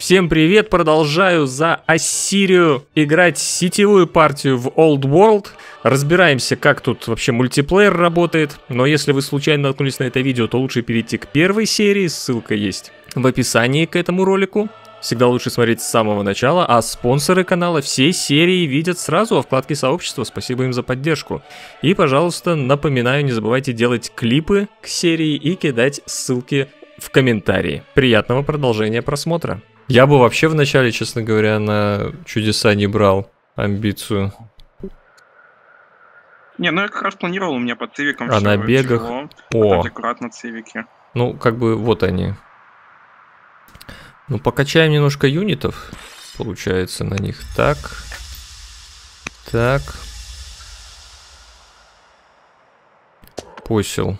Всем привет, продолжаю за Ассирию играть сетевую партию в Old World. Разбираемся, как тут вообще мультиплеер работает. Но если вы случайно наткнулись на это видео, то лучше перейти к первой серии, ссылка есть в описании к этому ролику. Всегда лучше смотреть с самого начала, а спонсоры канала все серии видят сразу во вкладке сообщества, спасибо им за поддержку. И, пожалуйста, напоминаю, не забывайте делать клипы к серии и кидать ссылки в комментарии. Приятного продолжения просмотра. Я бы вообще вначале, честно говоря, на чудеса не брал амбицию. Не, ну я как раз планировал, у меня под цивиком А все на бегах... тяжело. О, Аккуратно цивики. ну как бы вот они. Ну покачаем немножко юнитов, получается, на них. Так. Так. Посел.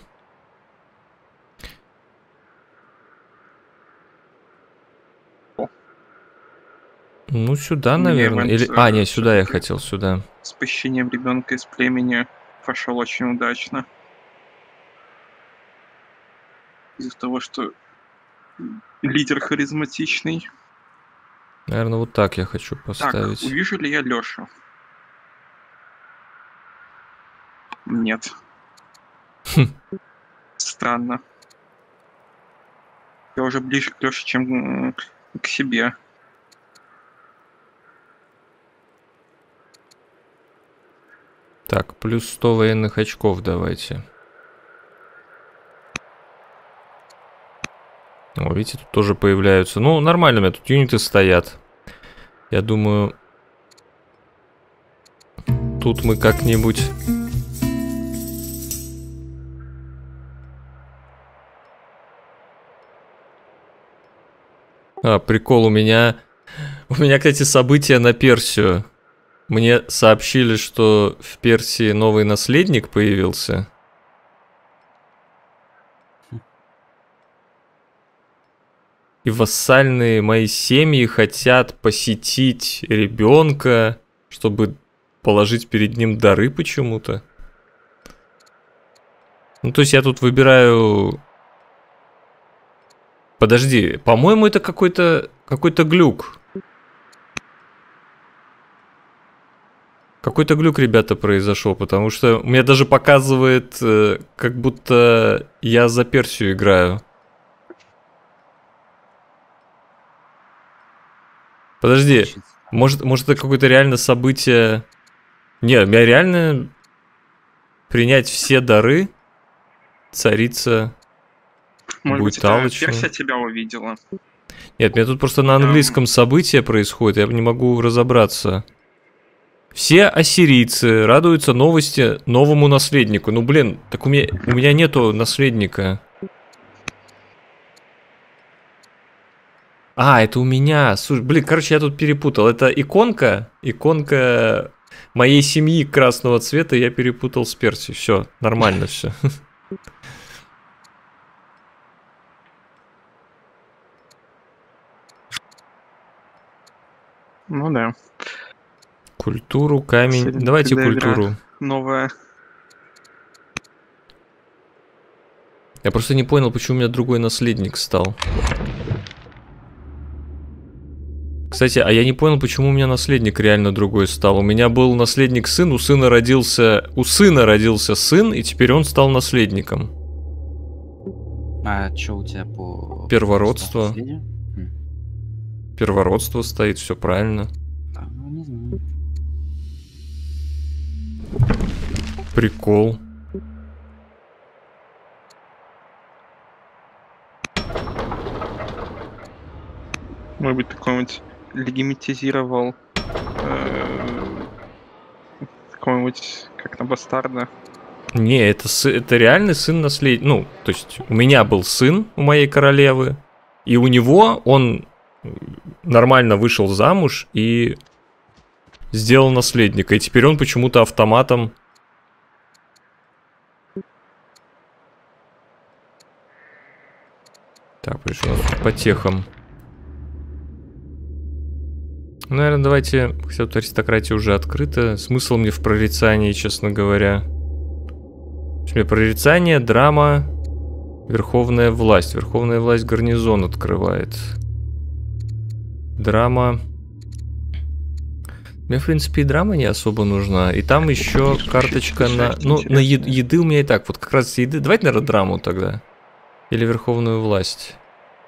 Ну, сюда, наверное. Или... А, нет, сюда я хотел, сюда. С похищением ребенка из племени прошел очень удачно. Из-за того, что лидер харизматичный. Наверное, вот так я хочу поставить. Так, увижу ли я Лёшу? Нет. Странно. Я уже ближе к Лёше, чем к себе. Так, плюс 100 военных очков давайте. О, видите, тут тоже появляются. Ну, нормально у меня тут юниты стоят. Я думаю, тут мы как-нибудь... А, прикол, у меня, кстати, события на Персию. Мне сообщили, что в Персии новый наследник появился. И вассальные мои семьи хотят посетить ребенка, чтобы положить перед ним дары почему-то. Ну, то есть я тут выбираю... Подожди, по-моему, это какой-то глюк. Какой-то глюк, ребята, произошел, потому что у меня даже показывает, как будто я за Персию играю. Подожди, может это какое-то реально событие... Нет, у меня реально принять все дары, царица будет алчна. Персия тебя увидела. Нет, у меня тут просто на английском событие происходит, я не могу разобраться. Все ассирийцы радуются новости новому наследнику. Ну, блин, так у меня нету наследника. А, это у меня. Слушай, блин, короче, я тут перепутал. Это иконка моей семьи красного цвета я перепутал с Персией. Все, нормально все. Ну да. Культуру, камень. Давайте культуру. Новая. Я просто не понял, почему у меня другой наследник стал. Кстати, а я не понял, почему у меня наследник реально другой стал. У меня был наследник сын, у сына родился сын, и теперь он стал наследником. А что у тебя по... Первородство. Первородство стоит, все правильно. Ну, не знаю. Прикол. Может быть, какой-нибудь легимитизировал какого-нибудь, как на бастарда. Не, это реальный сын наследника. Ну, то есть у меня был сын у моей королевы, и у него он нормально вышел замуж и сделал наследника. И теперь он почему-то автоматом... Так, пришел по техам. Наверное, давайте... Хотя тут аристократия уже открыта. Смысл мне в прорицании, честно говоря. У меня прорицание, драма, верховная власть. Верховная власть гарнизон открывает. Драма. Мне, в принципе, и драма не особо нужна. И там еще карточка на... Ну, на еды у меня и так. Вот как раз еды. Давайте, наверное, драму тогда. Или верховную власть.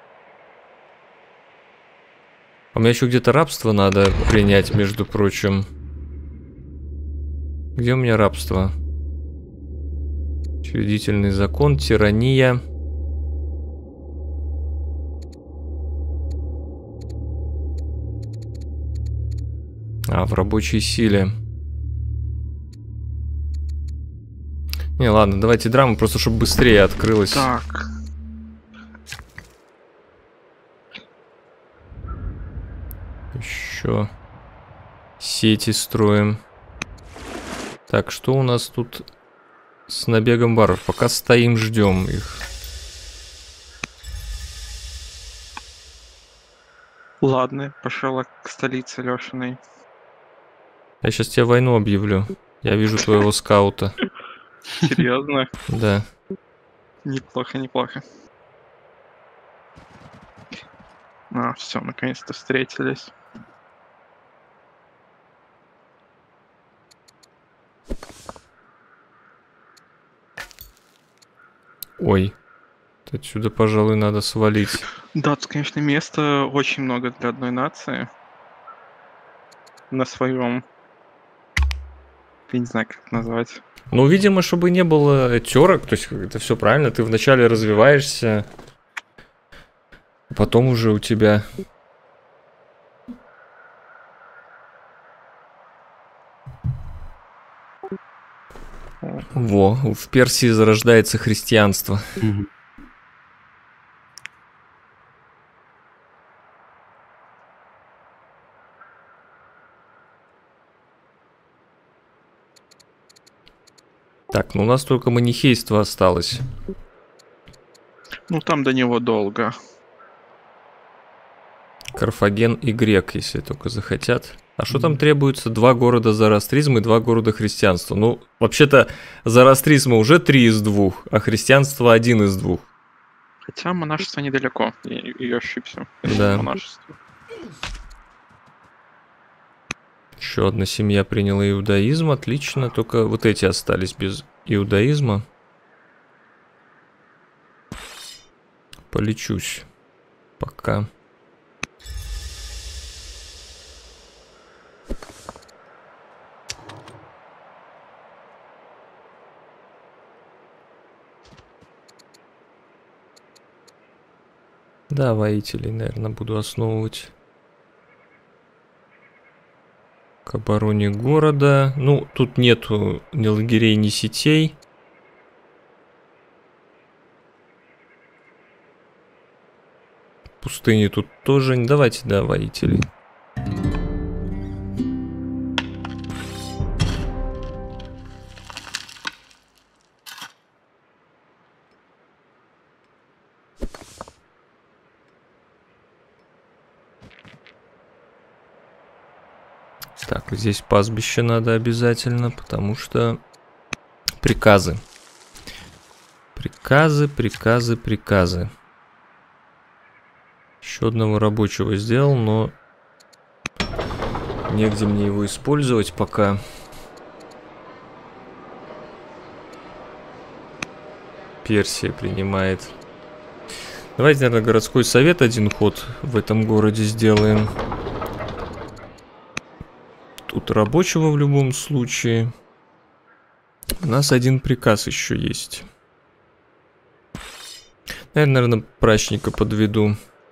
А мне еще где-то рабство надо принять, между прочим. Где у меня рабство? Учредительный закон, тирания. А, в рабочей силе. Не, ладно, давайте драму, просто чтобы быстрее открылось. Так. Еще сети строим. Так, что у нас тут с набегом баров? Пока стоим, ждем их. Ладно, пошел к столице Лешиной. Я сейчас тебе войну объявлю. Я вижу твоего скаута. Серьезно? Да. Неплохо, неплохо. А, все, наконец-то встретились. Ой. Отсюда, пожалуй, надо свалить. Да, тут, конечно, места очень много для одной нации. На своем... Я не знаю, как это назвать. Ну, видимо, чтобы не было терок, то есть это все правильно, ты вначале развиваешься, а потом уже у тебя... Во, в Персии зарождается христианство. Мгм. Так, ну у нас только манихейство осталось. Ну, там до него долго. Карфаген и Грек, если только захотят. А что там требуется? 2 города зороастризма и 2 города христианства. Ну, вообще-то, зороастризма уже 3 из 2, а христианство 1 из 2. Хотя монашество недалеко. Я ошибся. Да. Монашество. Еще одна семья приняла иудаизм, отлично. Только вот эти остались без иудаизма. Полечусь. Пока. Да, воителей, наверное, буду основывать. К обороне города. Ну, тут нету ни лагерей, ни сетей. Пустыни тут тоже. Давайте, да, воителей. Так, здесь пастбище надо обязательно, потому что приказы. Приказы, приказы, приказы. Еще одного рабочего сделал, но негде мне его использовать пока. Персия принимает. Давайте, наверное, городской совет один ход в этом городе сделаем. Тут рабочего в любом случае. У нас один приказ еще есть. Наверное, прачника подведу.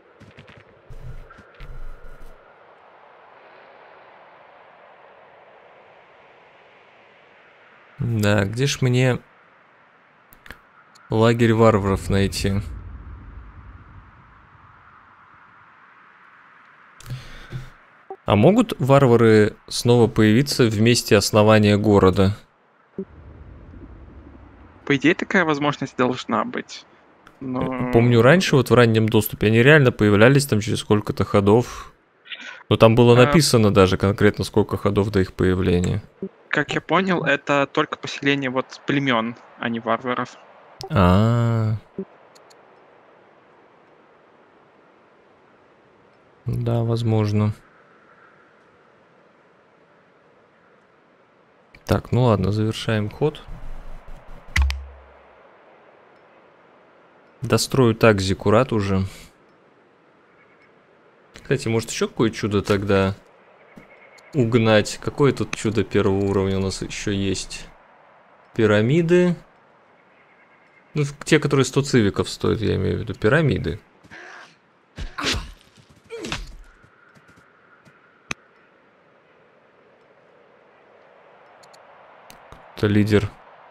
Да, где ж мне лагерь варваров найти? А могут варвары снова появиться в месте основания города? По идее, такая возможность должна быть. Но... Помню, раньше вот в раннем доступе они реально появлялись там через сколько-то ходов. Но там было написано даже конкретно сколько ходов до их появления. Как я понял, это только поселение вот племен, а не варваров. Да, возможно. Так, ну ладно, завершаем ход. Дострою так зиккурат уже. Кстати, может еще какое чудо тогда угнать? Какое тут чудо первого уровня у нас еще есть? Пирамиды. Ну, те, которые 100 цивиков стоят, я имею в виду. Пирамиды. Это лидер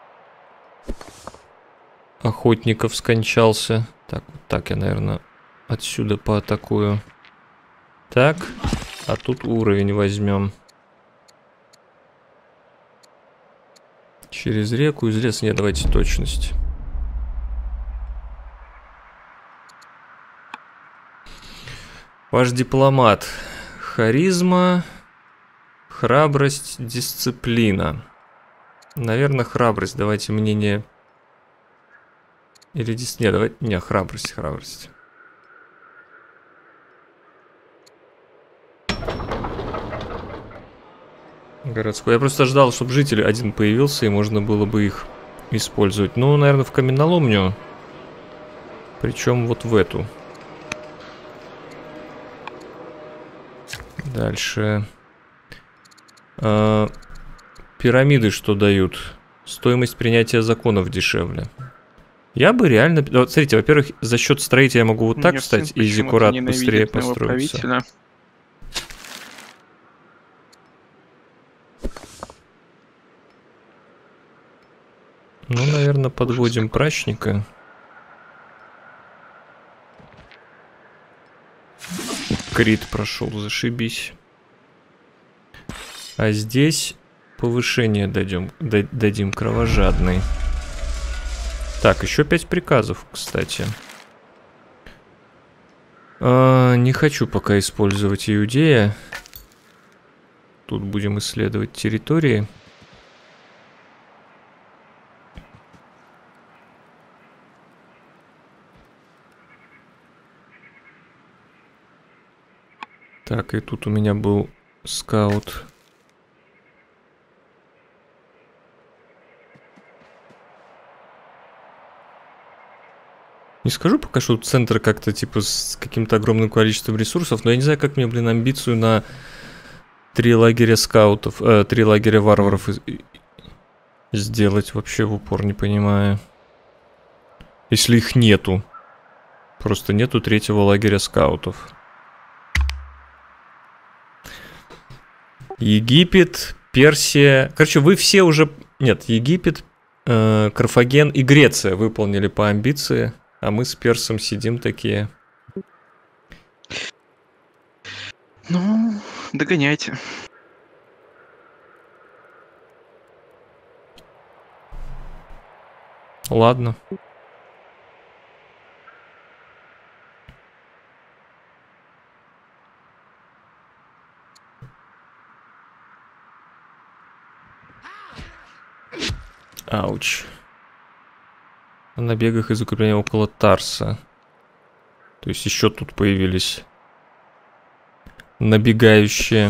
охотников скончался. Так, вот так я, наверное, отсюда поатакую. Так, а тут уровень возьмем. Через реку, из леса. Нет, давайте точность. Ваш дипломат. Харизма, храбрость, дисциплина. Наверное, храбрость. Давайте мнение... Или дисциплина. Давайте... Не, храбрость, храбрость. Городской. Я просто ждал, чтобы житель один появился, и можно было бы их использовать. Ну, наверное, в каменоломню. Причем вот в эту. Дальше. Пирамиды что дают? Стоимость принятия законов дешевле. Я бы реально... Вот, смотрите, во-первых, за счет строителя я могу вот так встать, и зиккурат быстрее построится. Ну, наверное, подводим прачника. Крит прошел, зашибись. А здесь повышение дадим кровожадный. Так, еще 5 приказов, кстати. Не хочу пока использовать Иудея. Тут будем исследовать территории. Так, и тут у меня был скаут. Не скажу пока, что центр как-то типа с каким-то огромным количеством ресурсов, но я не знаю, как мне, блин, амбицию на 3 лагеря скаутов, 3 лагеря варваров сделать вообще в упор, не понимаю. Если их нету. Просто нету 3-го лагеря скаутов. Египет, Персия. Короче, вы все уже... Нет, Египет, Карфаген и Греция выполнили по амбиции. А мы с Персом сидим такие. Ну, догоняйте. Ладно. Ауч. На набегах из укрепления около Тарса. То есть еще тут появились набегающие.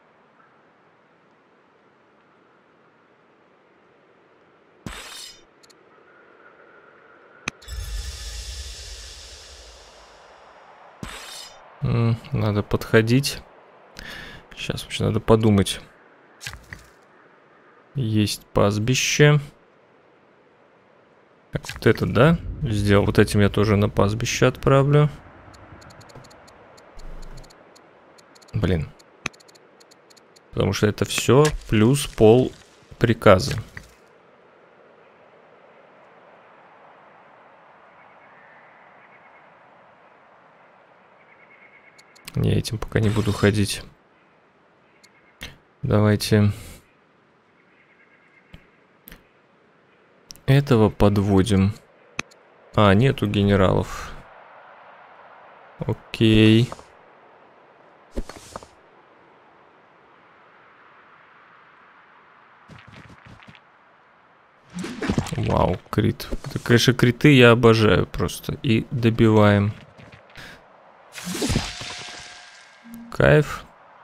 Надо подходить. Сейчас вообще надо подумать. Есть пастбище. Так, вот этот, да? Сделал. Вот этим я тоже на пастбище отправлю. Блин. Потому что это все плюс пол приказа. Не, этим пока не буду ходить. Давайте... Этого подводим. А, нету генералов. Окей. Вау, крит. Это, конечно, криты я обожаю просто. И добиваем. Кайф.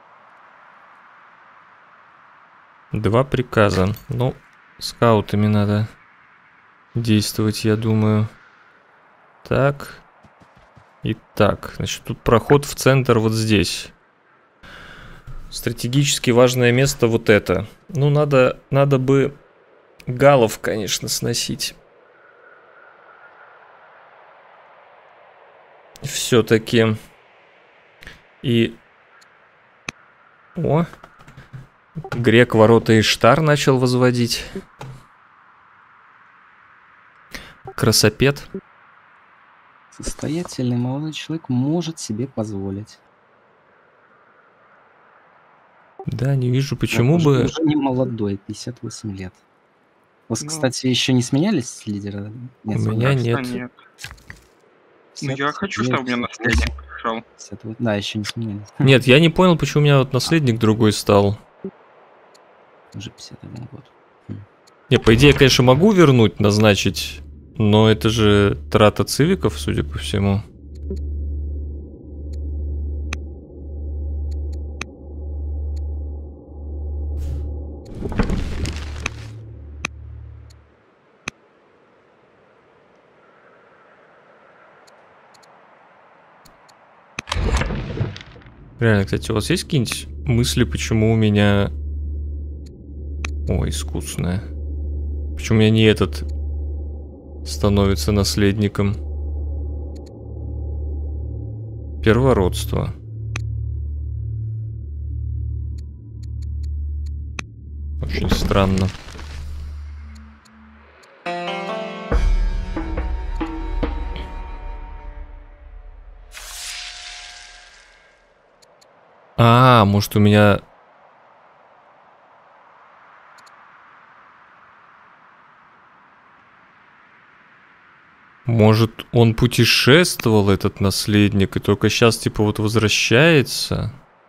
2 приказа. Ну, скаутами надо действовать, я думаю. Так. И так. Значит, тут проход в центр вот здесь. Стратегически важное место вот это. Ну, надо бы галлов, конечно, сносить. Все-таки. И... О! Грек ворота Иштар начал возводить. Красопет. Состоятельный молодой человек может себе позволить. Да, не вижу, почему Так, бы... Уже не молодой, 58 лет. У вас, Ну. кстати, еще не сменялись лидеры? У меня Кажется, нет. нет. Ну, я хочу, чтобы у меня наследник пришел. Да, еще не сменялись. Нет, я не понял, почему у меня вот наследник другой стал. Уже 51 год. Не, по идее, конечно, могу вернуть, назначить, но это же трата цивиков, судя по всему. Реально, кстати, у вас есть какие-нибудь мысли, почему у меня... Ой, искусственное. Почему у меня не этот становится наследником? Первородство. Очень странно. А, может, у меня... Может, он путешествовал, этот наследник, и только сейчас, типа, вот возвращается?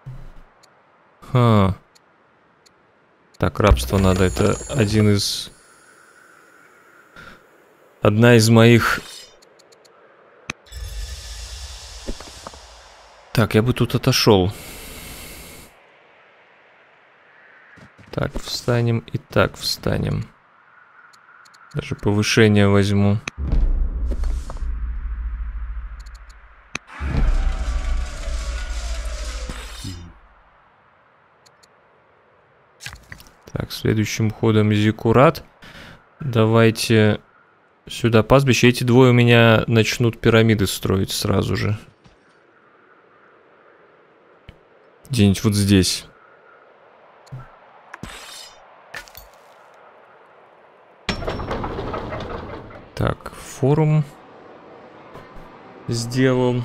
Ха. Так, рабство надо. Это одна из моих... Так, я бы тут отошел. Так, встанем и так встанем. Даже повышение возьму. Так, следующим ходом Зиккурат. Давайте сюда пастбище. Эти двое у меня начнут пирамиды строить сразу же. Где-нибудь вот здесь. Так, форум сделал.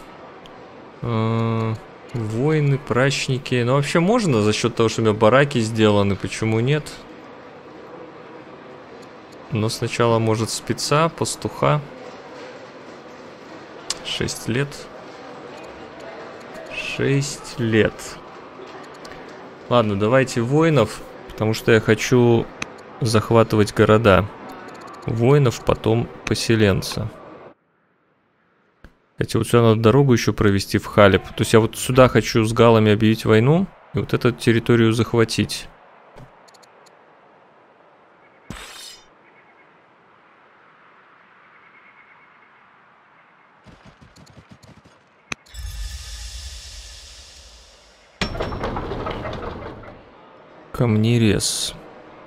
Войны, прачники. Ну, вообще можно за счет того, что у меня бараки сделаны. Почему нет? Но сначала, может, спеца, пастуха. 6 лет. 6 лет. Ладно, давайте воинов, потому что я хочу захватывать города. Воинов, потом поселенца. Кстати, вот сюда надо дорогу еще провести в Халеб. То есть я вот сюда хочу с галами объявить войну и вот эту территорию захватить. Камнерез.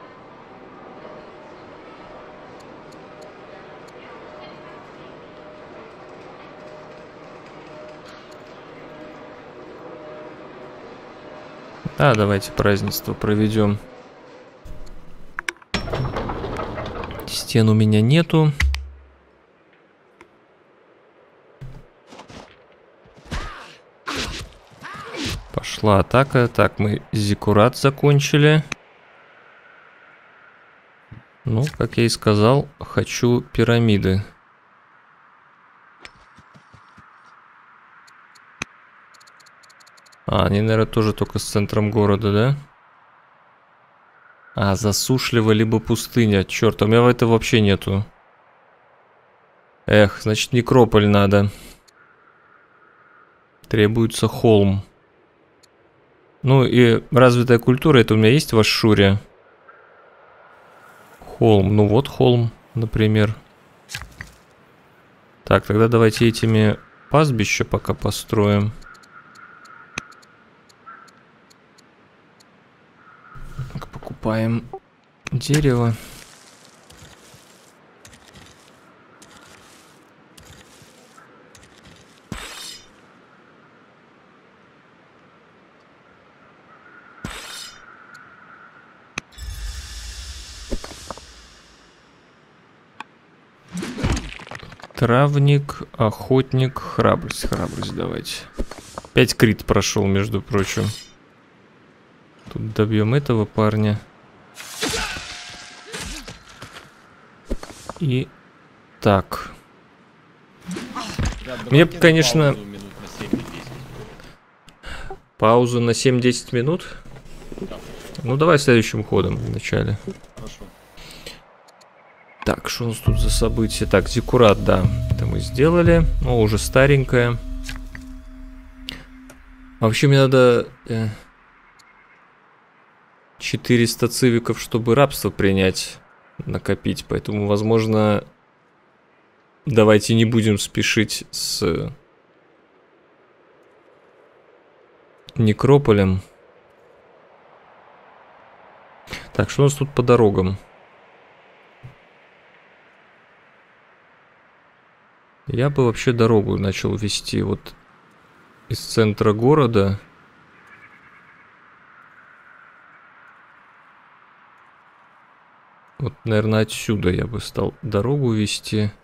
А, давайте празднество проведем. Стен у меня нету. Пошла атака. Так, мы Зиккурат закончили. Ну, как я и сказал, хочу пирамиды. А, они, наверное, тоже только с центром города, да? А, засушливо, либо пустыня. Черт, у меня этого вообще нету. Эх, значит, некрополь надо. Требуется холм. Ну и развитая культура, это у меня есть в Ашшуре. Холм, ну вот холм, например. Так, тогда давайте этими пастбища пока построим. Так, покупаем дерево. Травник, охотник, храбрость, храбрость давайте. 5 крит прошел, между прочим. Тут добьем этого парня. И так. Мне, конечно, паузу на 7-10 минут. Ну давай следующим ходом вначале. Хорошо. Так, что у нас тут за события? Так, Зиккурат, да, это мы сделали. О, уже старенькая. Вообще мне надо 400 цивиков, чтобы рабство принять, накопить. Поэтому, возможно, давайте не будем спешить с некрополем. Так, что у нас тут по дорогам? Я бы вообще дорогу начал вести вот из центра города. Вот, наверное, отсюда я бы стал дорогу вести.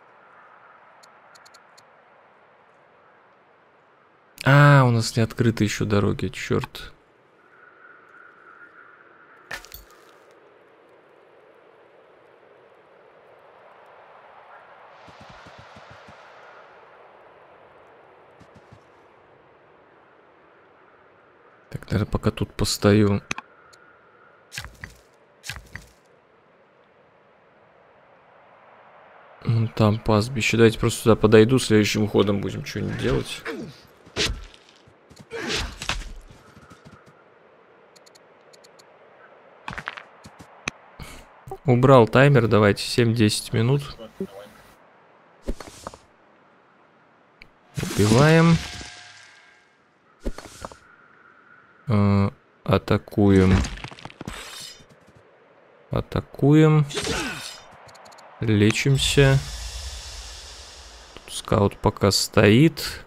А, у нас не открыты еще дороги, черт. Так, наверное, пока тут постою. Вон там пастбище. Давайте просто сюда подойду, следующим ходом будем что-нибудь делать. Убрал таймер, давайте 7-10 минут. Убиваем. Атакуем. Атакуем. Лечимся. Тут скаут пока стоит.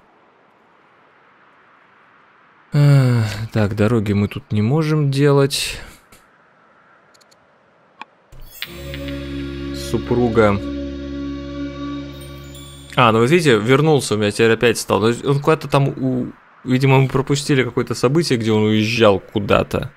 Так, дороги мы тут не можем делать. Супруга. А, ну вы видите, вернулся у меня, теперь опять стал. Он куда-то там... Видимо, мы пропустили какое-то событие, где он уезжал куда-то.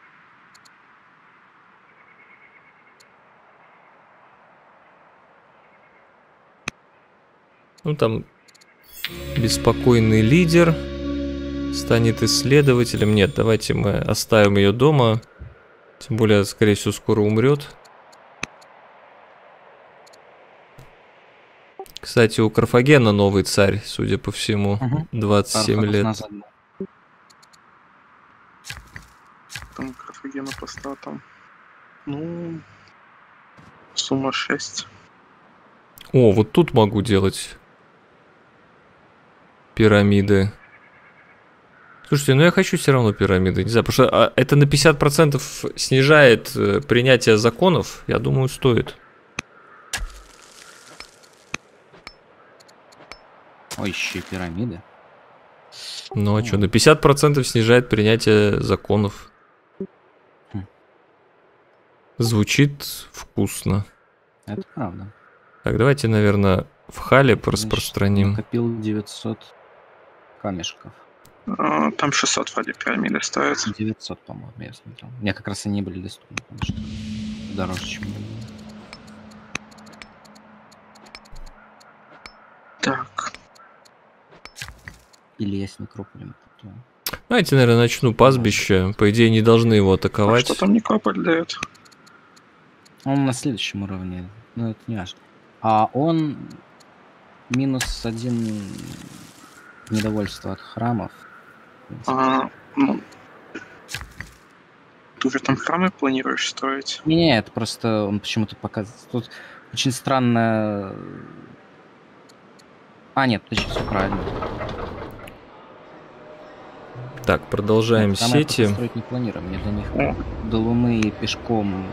Ну, там беспокойный лидер станет исследователем. Нет, давайте мы оставим ее дома. Тем более, скорее всего, скоро умрет. Кстати, у Карфагена новый царь, судя по всему. 27 лет. Назад. Там Карфагена по статам. Ну, сумма 6. О, вот тут могу делать пирамиды. Слушайте, ну я хочу все равно пирамиды. Не знаю, потому что это на 50% снижает принятие законов. Я думаю, стоит. Ой, еще и пирамиды. Ну а что, на 50% снижает принятие законов. Звучит вкусно. Это правда. Так, давайте, наверное, в Халеб Значит, распространим. Накопил 900 камешков. Там 600 вроде пирамиды стоят. 900, по-моему, я смотрел. Мне как раз они были доступны, потому что дороже, чем мне было. Так. Или я с некрополем. Давайте, наверное, начну пастбище. По идее, не должны его А атаковать. что там Некрополь дает? Он на следующем уровне, но это не важно. А он -1 недовольство от храмов. В принципе. Ну, Ты уже там храмы планируешь строить? Не, это просто он почему-то показывает. Тут очень странно. А, нет, точно все правильно. Так, продолжаем Храмы я сети. пока строить не планирую. Мне до них О, до Луны пешком.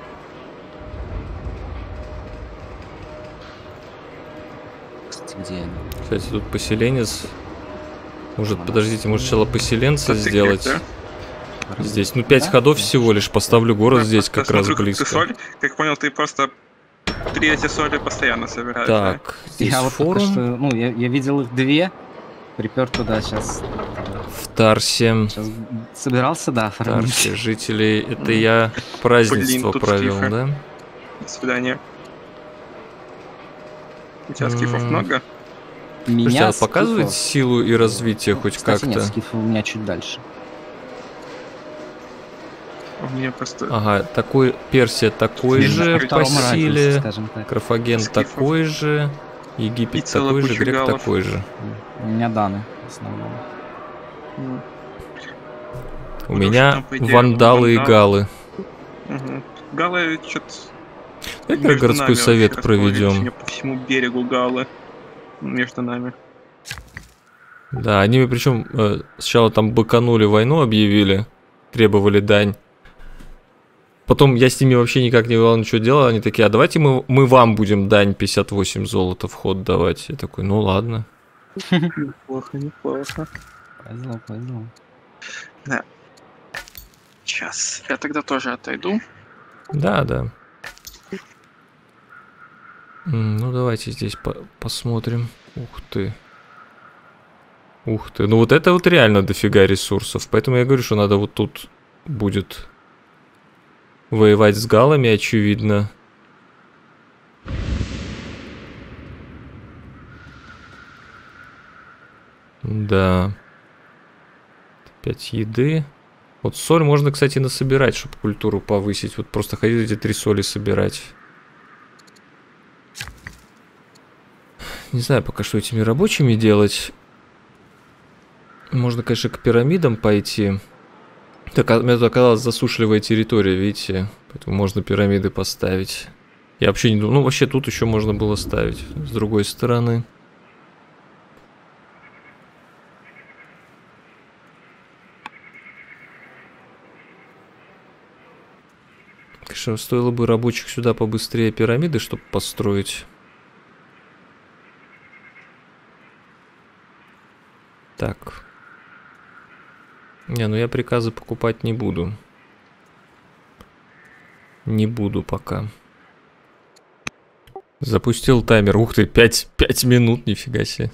Кстати, где они? Кстати, тут поселенец. Может, Ладно. подождите, может сначала поселенца да ты сделать? как, да? Здесь, ну, 5 Да? ходов Да. всего лишь. Поставлю город Да, здесь просто как раз смотрю, как ты близко. соль. Как понял, ты просто 3 эти соли постоянно собираешь. Да? Так, здесь Я вот только что, форум. ну, я видел их 2, припер туда сейчас. В Тарсе. Сейчас собирался, да, оформить. Тарсе жителей. Это я празднество тут провел, скифы. да? До свидания. У тебя М. скифов много? Слушайте, а скифов- показывает силу и развитие хоть Кстати, нет, как-то? скифы у меня чуть дальше. У меня просто... Ага, такой Персия такой Есть же на по втором радиусе, силе. скажем так. Карфаген Скифов. такой же. И Египет целая такой же, куча грек галлов. такой же. У меня Даны в основном. Ну, У Потому меня что там, по идее, вандалы и галы. угу. Галы что-то... Давай городской совет проведем. По всему берегу галы. Между нами. Да, они причем сначала там быканули, войну объявили, требовали дань. Потом я с ними вообще никак не знал, ничего делал. Они такие, а давайте мы вам будем дань 58 золота в ход давать. Я такой, ну ладно. Неплохо, неплохо. Повезло. Сейчас. Я тогда тоже отойду. Да, да. Ну давайте здесь посмотрим. Ух ты. Ух ты. Ну вот это вот реально дофига ресурсов. Поэтому я говорю, что надо вот тут будет воевать с галами, очевидно. Да. 5 еды. Вот соль можно, кстати, насобирать, чтобы культуру повысить. Вот просто ходить эти 3 соли собирать. Не знаю пока, что этими рабочими делать. Можно, конечно, к пирамидам пойти. Так, у меня тут оказалась засушливая территория, видите? Поэтому можно пирамиды поставить. Я вообще не думал. Ну, вообще тут еще можно было ставить. С другой стороны. Конечно, стоило бы рабочих сюда побыстрее пирамиды, чтобы построить. Так. Не, ну я приказы покупать не буду. Не буду пока. Запустил таймер. Ух ты, 5 минут, нифига себе.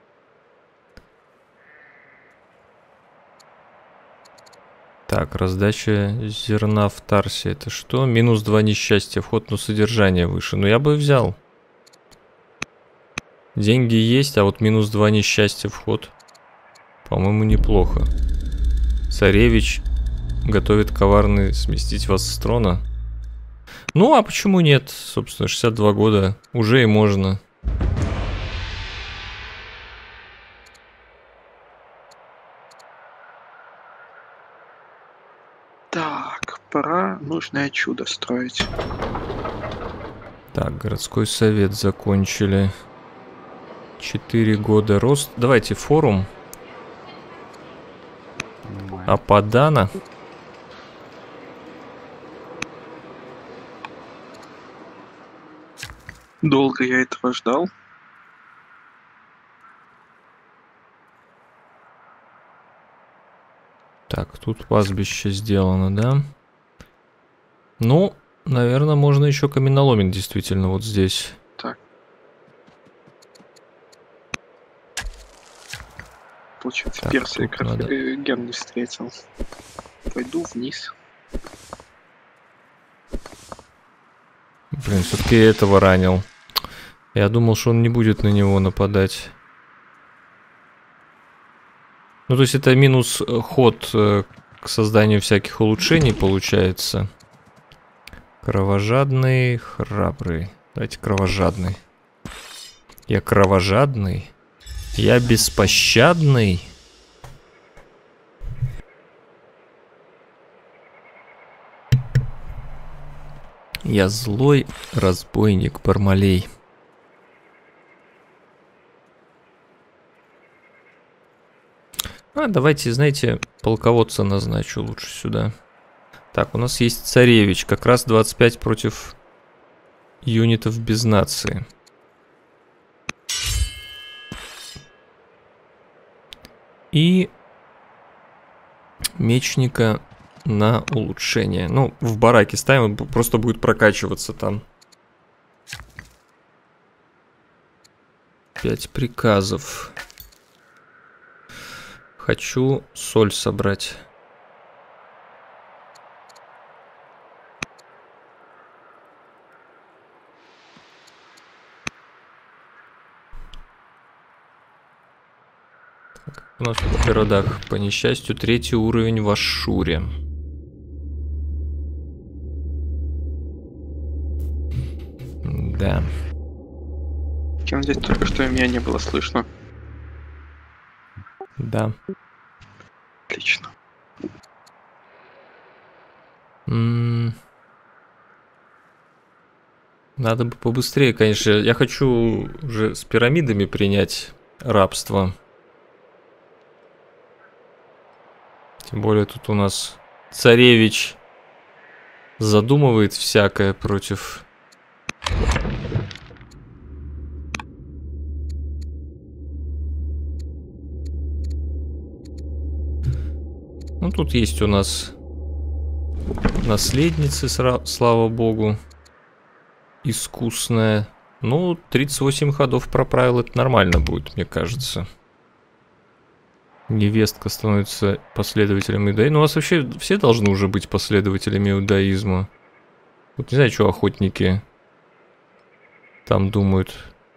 Так, раздача зерна в Тарсе. Это что? Минус 2 несчастья. Вход на содержание выше. Ну я бы взял. Деньги есть, а вот минус 2 несчастья вход. По-моему, неплохо. Царевич готовит коварный сместить вас с трона. Ну, а почему нет? Собственно, 62 года. Уже и можно. Так, пора нужное чудо строить. Так, городской совет закончили. 4 года рост. Давайте форум. Ападана. Долго я этого ждал. Так, тут пастбище сделано, да? Ну, наверное, можно еще каменоломен действительно вот здесь. Так. Получается, Так, Персия тут надо- ген не встретил. Пойду вниз. Блин, все-таки я этого ранил. Я думал, что он не будет на него нападать. Ну, то есть это минус ход к созданию всяких улучшений получается. Кровожадный, храбрый. Давайте кровожадный. Я кровожадный. Я беспощадный. Я злой разбойник Бармалей. Давайте, знаете, полководца назначу лучше сюда. Так, у нас есть царевич. Как раз 25 против юнитов без нации. И мечника на улучшение. Ну, в бараке ставим, он просто будет прокачиваться там. 5 приказов. Хочу соль собрать. Так, у нас в городах, по несчастью, 3-й уровень в Ашшуре. Да. Я надеюсь, только что меня не было слышно. Да. Отлично. Надо бы побыстрее, конечно. Я хочу уже с пирамидами принять рабство. Тем более тут у нас царевич задумывает всякое против... Ну, тут есть у нас наследницы, слава богу, искусная. Ну, 38 ходов проправил, это нормально будет, мне кажется. Невестка становится последователем иудаизма. Ну, у вас вообще все должны уже быть последователями иудаизма. Вот не знаю, что охотники там думают.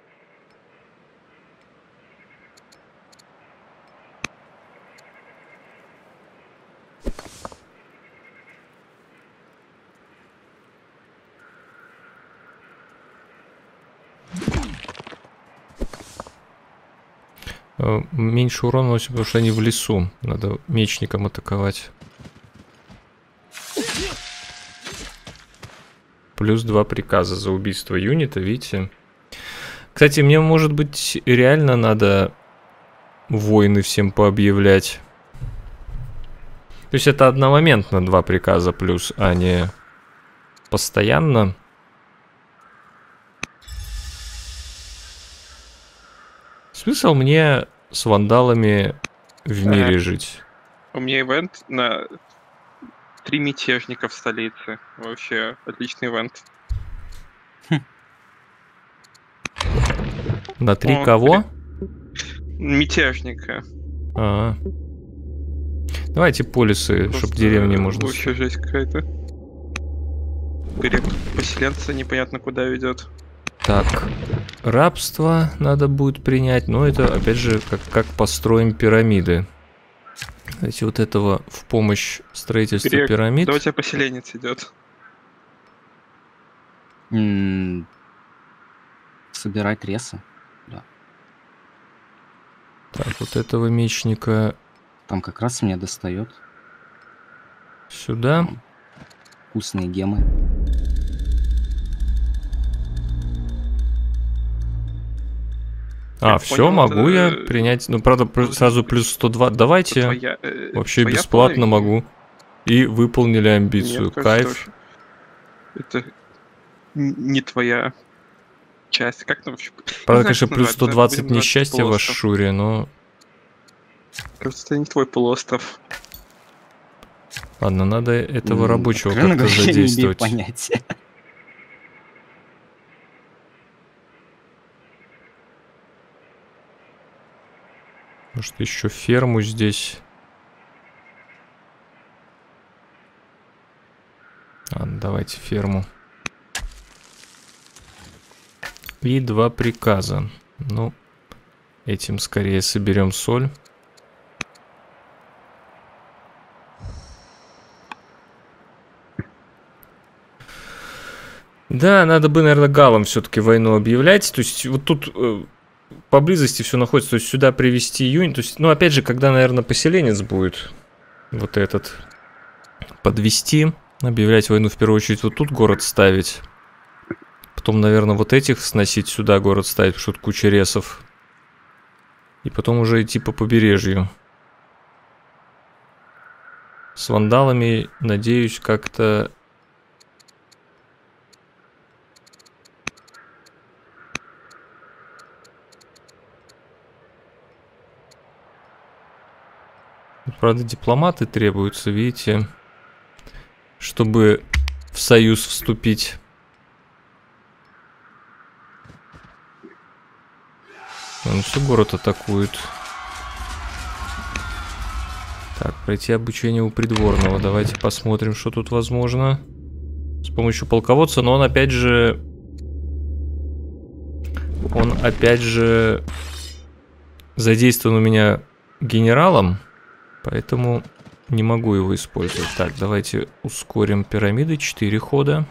Меньше урона носит, потому что они в лесу. Надо мечником атаковать. Плюс 2 приказа за убийство юнита, видите? Кстати, мне, может быть, реально надо войны всем пообъявлять. То есть это одномоментно 2 приказа плюс, а не постоянно. Смысл мне с вандалами в мире жить? У меня ивент на 3 мятежника в столице. Вообще отличный ивент. На 3 кого? Мятежника. Давайте полисы, чтобы деревни можно... Вообще жесть какая-то. Поселенца непонятно куда ведет. Так, рабство надо будет принять, но это, опять же, как построим пирамиды. Давайте вот этого в помощь строительству пирамид. Да у тебя поселенец идет. Собирать ресы. Да. Так, вот этого мечника... Там как раз мне достает. Сюда. Вкусные гемы. Все, могу я принять. Ну, правда, сразу плюс 102. Давайте. Вообще бесплатно могу. И выполнили амбицию. Нет, кайф. Это не твоя часть. Как там вообще? Правда, конечно, плюс 120 несчастья в Ашшуре, но... Кажется, это не твой полуостров. Ладно, надо этого рабочего как-то задействовать. Не имею понятия. Может, еще ферму здесь. Ладно, давайте ферму. И 2 приказа. Ну, этим скорее соберем соль. Да, надо бы, наверное, галам все-таки войну объявлять. То есть вот тут поблизости все находится. То есть сюда привести июнь. То есть, ну, опять же, когда, наверное, поселенец будет вот этот подвести. Объявлять войну в первую очередь вот тут город ставить. Потом, наверное, вот этих сносить сюда город ставить, потому что тут куча ресов. И потом уже идти по побережью. С вандалами, надеюсь, как-то... Правда, дипломаты требуются, видите, чтобы в союз вступить. Он все город атакует. Так, пройти обучение у придворного. Давайте посмотрим, что тут возможно. С помощью полководца, но он опять же... задействован у меня генералом. Поэтому не могу его использовать. Так, давайте ускорим пирамиды. 4 хода.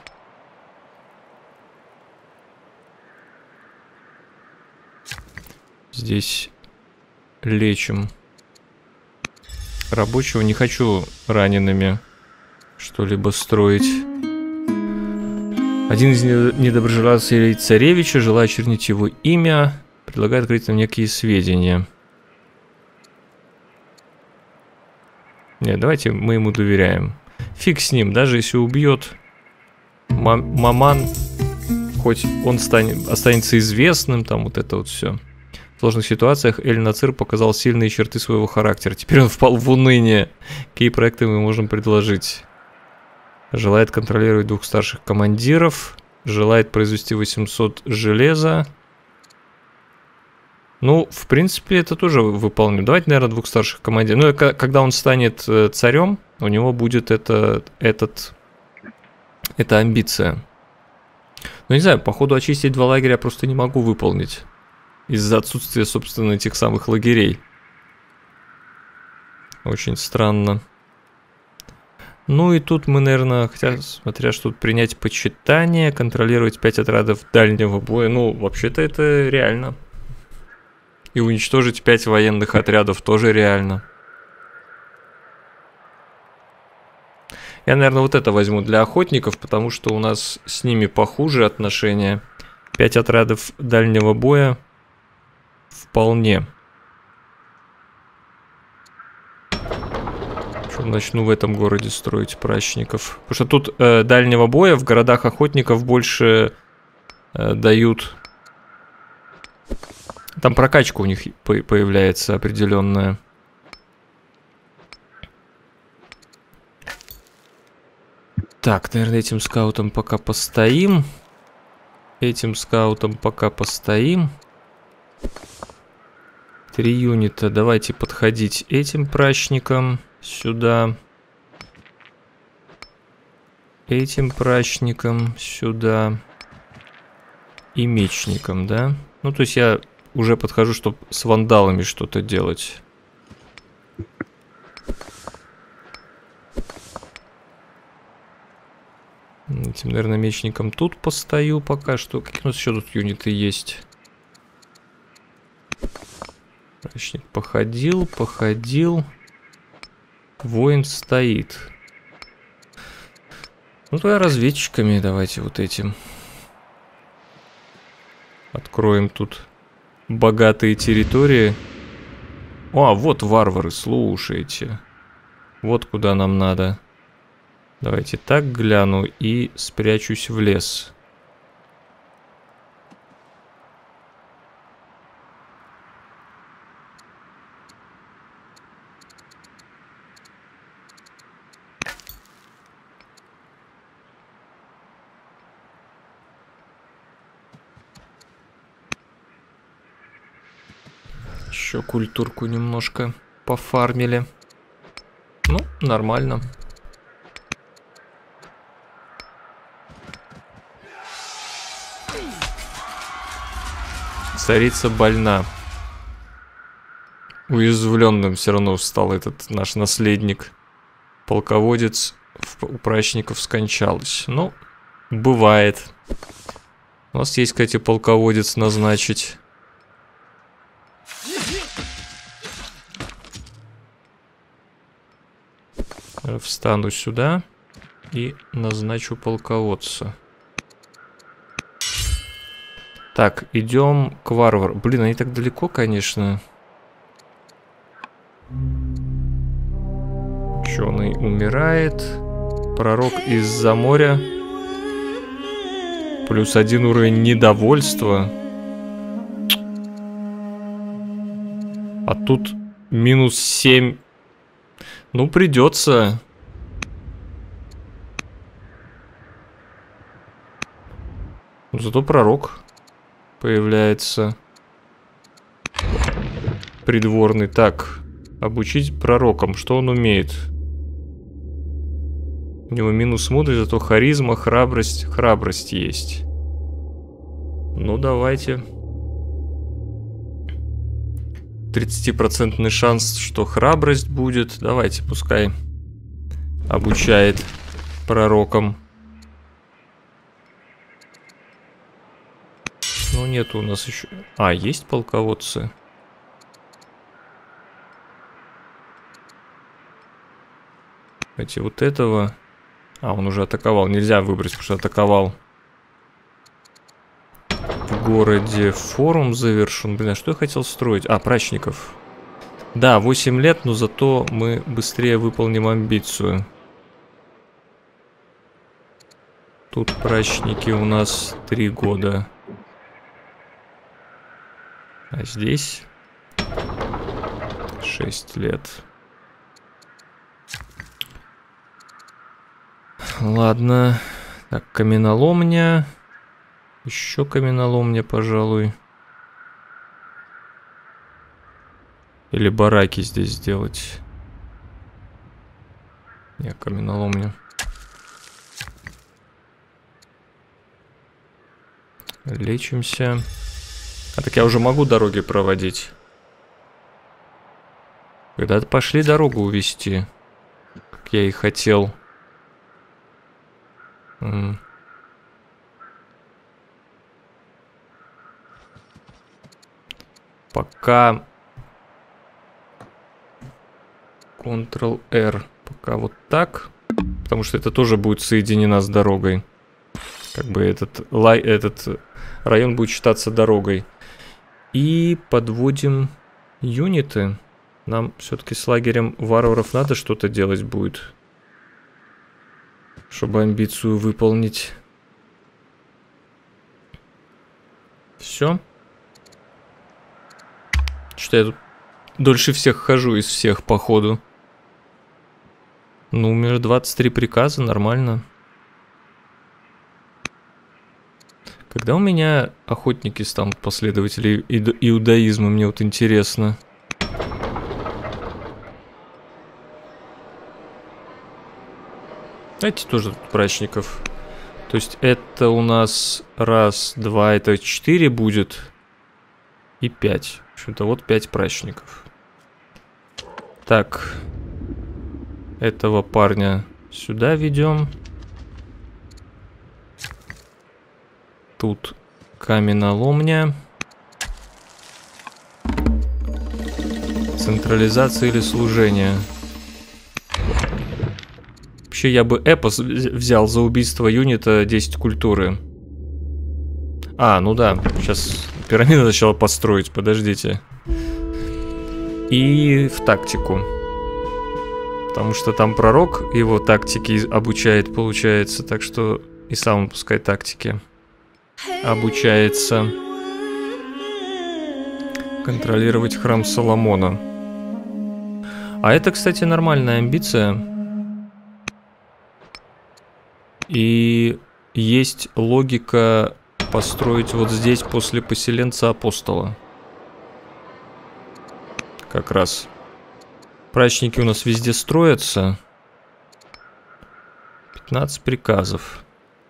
Здесь лечим рабочего. Не хочу ранеными что-либо строить. Один из недоброжелателей царевича, желая очернить его имя, предлагает открыть нам некие сведения. Нет, давайте мы ему доверяем. Фиг с ним, даже если убьет Маман, хоть он останется известным, там вот это вот все. В сложных ситуациях Эль-Нацир показал сильные черты своего характера. Теперь он впал в уныние. Какие проекты мы можем предложить? Желает контролировать 2 старших командиров. Желает произвести 800 железа. Ну, в принципе, это тоже выполним. Давайте, наверное, 2 старших командиров. Ну, когда он станет царем, у него будет эта амбиция. Ну, не знаю, походу очистить 2 лагеря я просто не могу выполнить. Из-за отсутствия, собственно, этих самых лагерей. Очень странно. Ну и тут мы, наверное, хотя, смотря что тут, принять почитание, контролировать 5 отрядов дальнего боя. Ну, вообще-то это реально. И уничтожить 5 военных отрядов тоже реально. Я, наверное, вот это возьму для охотников, потому что у нас с ними похуже отношения. 5 отрядов дальнего боя вполне. Начну в этом городе строить прачников. Потому что тут дальнего боя в городах охотников больше дают... Там прокачка у них появляется определенная. Так, наверное, этим скаутом пока постоим. Этим скаутом пока постоим. 3 юнита. Давайте подходить этим прачникам сюда. Этим прачникам сюда. И мечникам, да? Ну, то есть я уже подхожу, чтобы с вандалами что-то делать. Этим, наверное, мечникам тут постою пока что. Какие у нас еще тут юниты есть? Прачник походил, походил. Воин стоит. Ну, тогда разведчиками давайте вот этим. Откроем тут богатые территории. О, вот варвары, слушайте. Вот куда нам надо. Давайте так гляну и спрячусь в лес. Еще культурку немножко пофармили. Ну, нормально. Царица больна. Уязвленным все равно стал этот наш наследник. Полководец у прачников скончалась. Ну, бывает. У нас есть, кстати, полководец назначить. Встану сюда. и назначу полководца. Так, идем к варвару. Блин, они так далеко, конечно. Ученый умирает. Пророк из-за моря. Плюс 1 уровень недовольства. А тут минус 7. Ну, придется. Зато пророк появляется. Придворный. Так, обучить пророкам. Что он умеет? У него минус мудрость, зато харизма, храбрость. Храбрость есть. Ну, давайте. 30% шанс, что храбрость будет. Давайте, пускай обучает пророкам. Ну, нет у нас еще... А, есть полководцы? Эти вот этого... А, он уже атаковал. Нельзя выбрать, потому что атаковал. В городе форум завершен. Блин, а что я хотел строить? А, прачников. Да, 8 лет, но зато мы быстрее выполним амбицию. Тут прачники у нас 3 года. А здесь 6 лет. Ладно. Так, каменоломня. Еще каменоломня, пожалуй. Или бараки здесь сделать. Не, каменоломня. Лечимся. А так я уже могу дороги проводить. Когда-то пошли дорогу увести, как я и хотел. Пока Ctrl-R. Пока вот так. Потому что это тоже будет соединено с дорогой. Как бы этот район будет считаться дорогой. И подводим юниты. Нам все-таки с лагерем варваров надо что-то делать будет. Чтобы амбицию выполнить. Все. Что я тут дольше всех хожу из всех, походу. Ну, у меня 23 приказа, нормально. Когда у меня охотники станут последователи иудаизма, мне вот интересно. Эти тоже тут прачников. То есть это у нас раз, два, это 4 будет. И 5. В общем-то, вот 5 прачников. Так. Этого парня сюда ведем. Тут каменоломня. Централизация или служение. Вообще я бы эпос взял за убийство юнита 10 культуры. А, ну да, сейчас пирамиду сначала построить, подождите. И в тактику. Потому что там пророк его тактики обучает, получается. Так что и сам он пускай тактики обучается. Контролировать храм Соломона. А это, кстати, нормальная амбиция. И есть логика построить вот здесь после поселенца апостола. Как раз. Прачники у нас везде строятся. 15 приказов.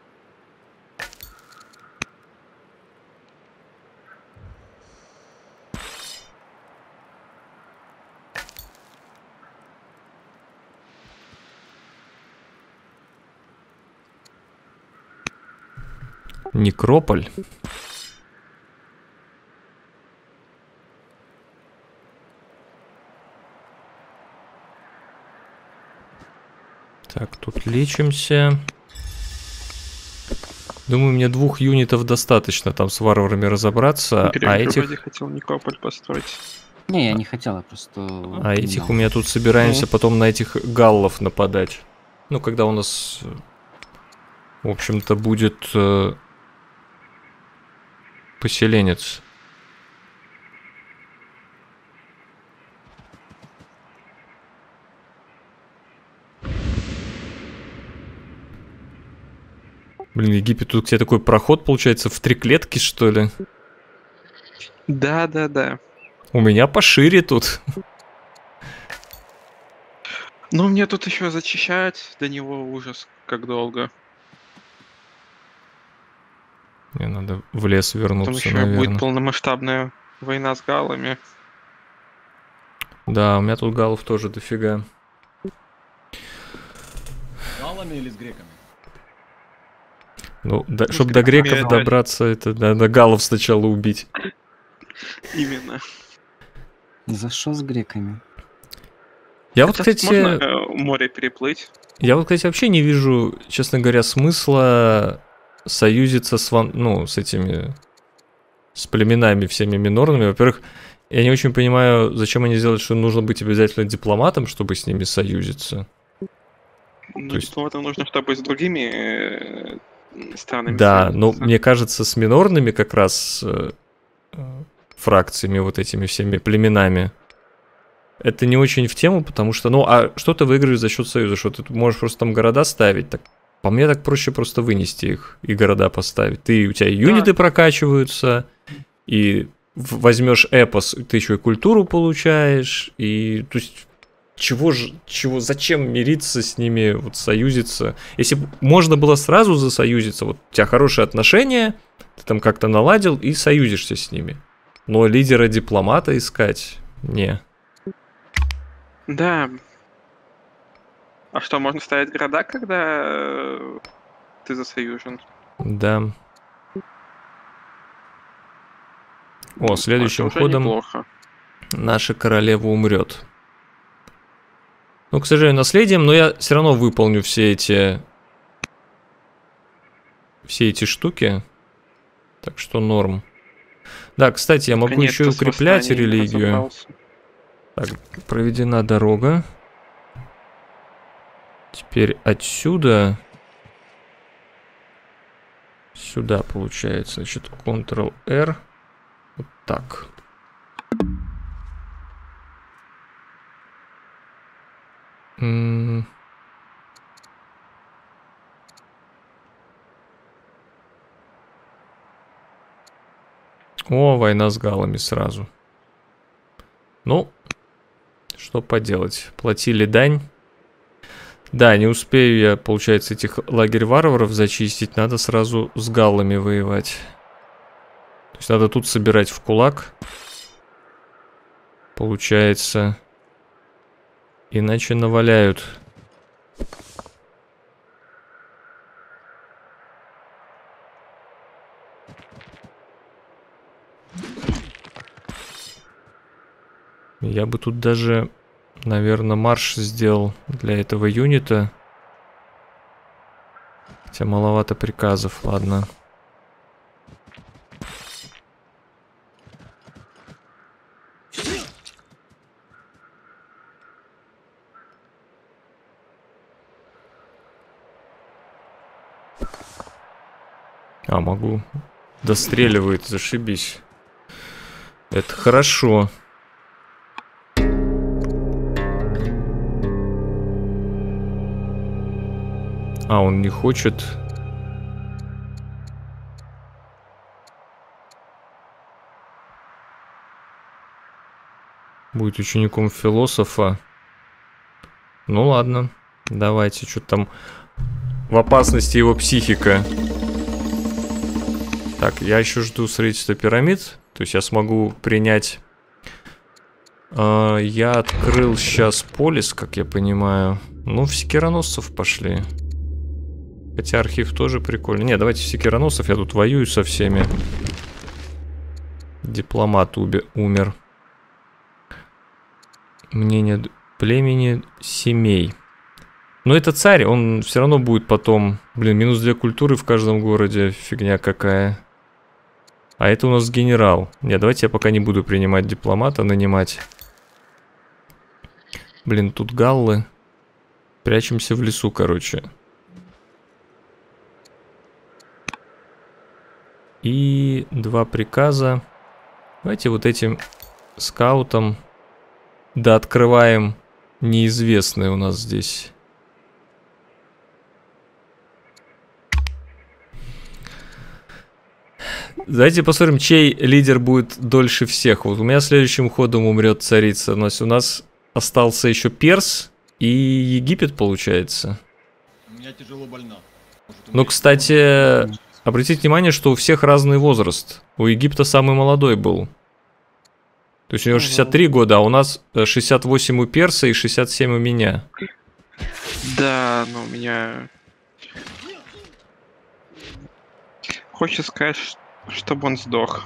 Некрополь. Так, тут лечимся. Думаю, мне 2 юнитов достаточно там с варварами разобраться, Игорь а вроде этих... хотел Никополь построить. Не, я не хотела, просто... А не этих знал. у меня тут собираемся Ну. потом на этих галлов нападать. Ну, когда у нас, в общем-то, будет поселенец. Блин, Египет, тут, кстати, такой проход, получается, в 3 клетки, что ли? Да. У меня пошире тут. Ну, мне тут еще зачищать до него ужас, как долго. Мне надо в лес Потом вернуться, еще будет наверное. полномасштабная война с галлами. Да, у меня тут галлов тоже дофига. Галлами или с греками? Ну, да, Ну, чтобы с до греками греков опять. добраться, это надо галлов сначала убить. Именно. За что с греками? Я вот, Хотя кстати, можно море переплыть. вообще не вижу, честно говоря, смысла союзиться с, ну, с этими, с племенами всеми минорными. Во-первых, я не очень понимаю, зачем они сделали, что нужно быть обязательно дипломатом, чтобы с ними союзиться. Ну, То есть- дипломатам нужно, чтобы с другими странами Да, но союзиться. мне кажется, с минорными как раз фракциями, вот этими всеми племенами, это не очень в тему, потому что, ну, а что ты выиграешь за счет союза? Что ты можешь просто там города ставить? Так, по мне так проще просто вынести их и города поставить. У тебя и юниты прокачиваются, и возьмешь эпос, ты еще и культуру получаешь, и, то есть, зачем мириться с ними, вот союзиться? Если бы можно было сразу засоюзиться, вот у тебя хорошие отношения, ты там как-то наладил и союзишься с ними. Но лидера дипломата искать, не. Да. А что, можно ставить города, когда ты засоюжен? Да. О, следующим Это уже ходом неплохо. наша королева умрет. Ну, к сожалению, наследием, но я все равно выполню все эти штуки. Так что норм. Да, кстати, я могу Наконец-то еще с укреплять восстанием религию. разобрался. Так, проведена дорога. Теперь отсюда сюда получается. Значит, Ctrl-R. Вот так. О, война с галами сразу. Ну, что поделать. Платили дань. Да, не успею я, получается, этих лагерь варваров зачистить. Надо сразу с галлами воевать. То есть надо тут собирать в кулак. Получается. Иначе наваляют. Я бы тут даже, наверное, марш сделал для этого юнита. Хотя маловато приказов, ладно. А, могу. Достреливает, зашибись. Это хорошо. А, он не хочет. Будет учеником философа. Ну ладно. Давайте, что там в опасности его психика. Так, я еще жду строительства пирамид. То есть я смогу принять... я открыл сейчас полис, как я понимаю. Ну, в секироносцев пошли. Хотя архив тоже прикольный. Не, давайте в секироносцев. Я тут воюю со всеми. Дипломат умер. Мнение племени семей. Но это царь, он все равно будет потом... Блин, минус 2 культуры в каждом городе, фигня какая. А это у нас генерал. Нет, давайте я пока не буду принимать дипломата, нанимать. Блин, тут галлы. Прячемся в лесу, короче. И 2 приказа. Давайте вот этим скаутом да открываем неизвестные у нас здесь. Давайте посмотрим, чей лидер будет дольше всех. Вот у меня следующим ходом умрет царица. У нас остался еще Перс и Египет, получается. У меня тяжело больна. Ну, кстати, обратите внимание, что у всех разный возраст. У Египта самый молодой был. То есть у него 63 года, а у нас 68 у Перса и 67 у меня. Да, но у меня... Хочется сказать, чтобы он сдох.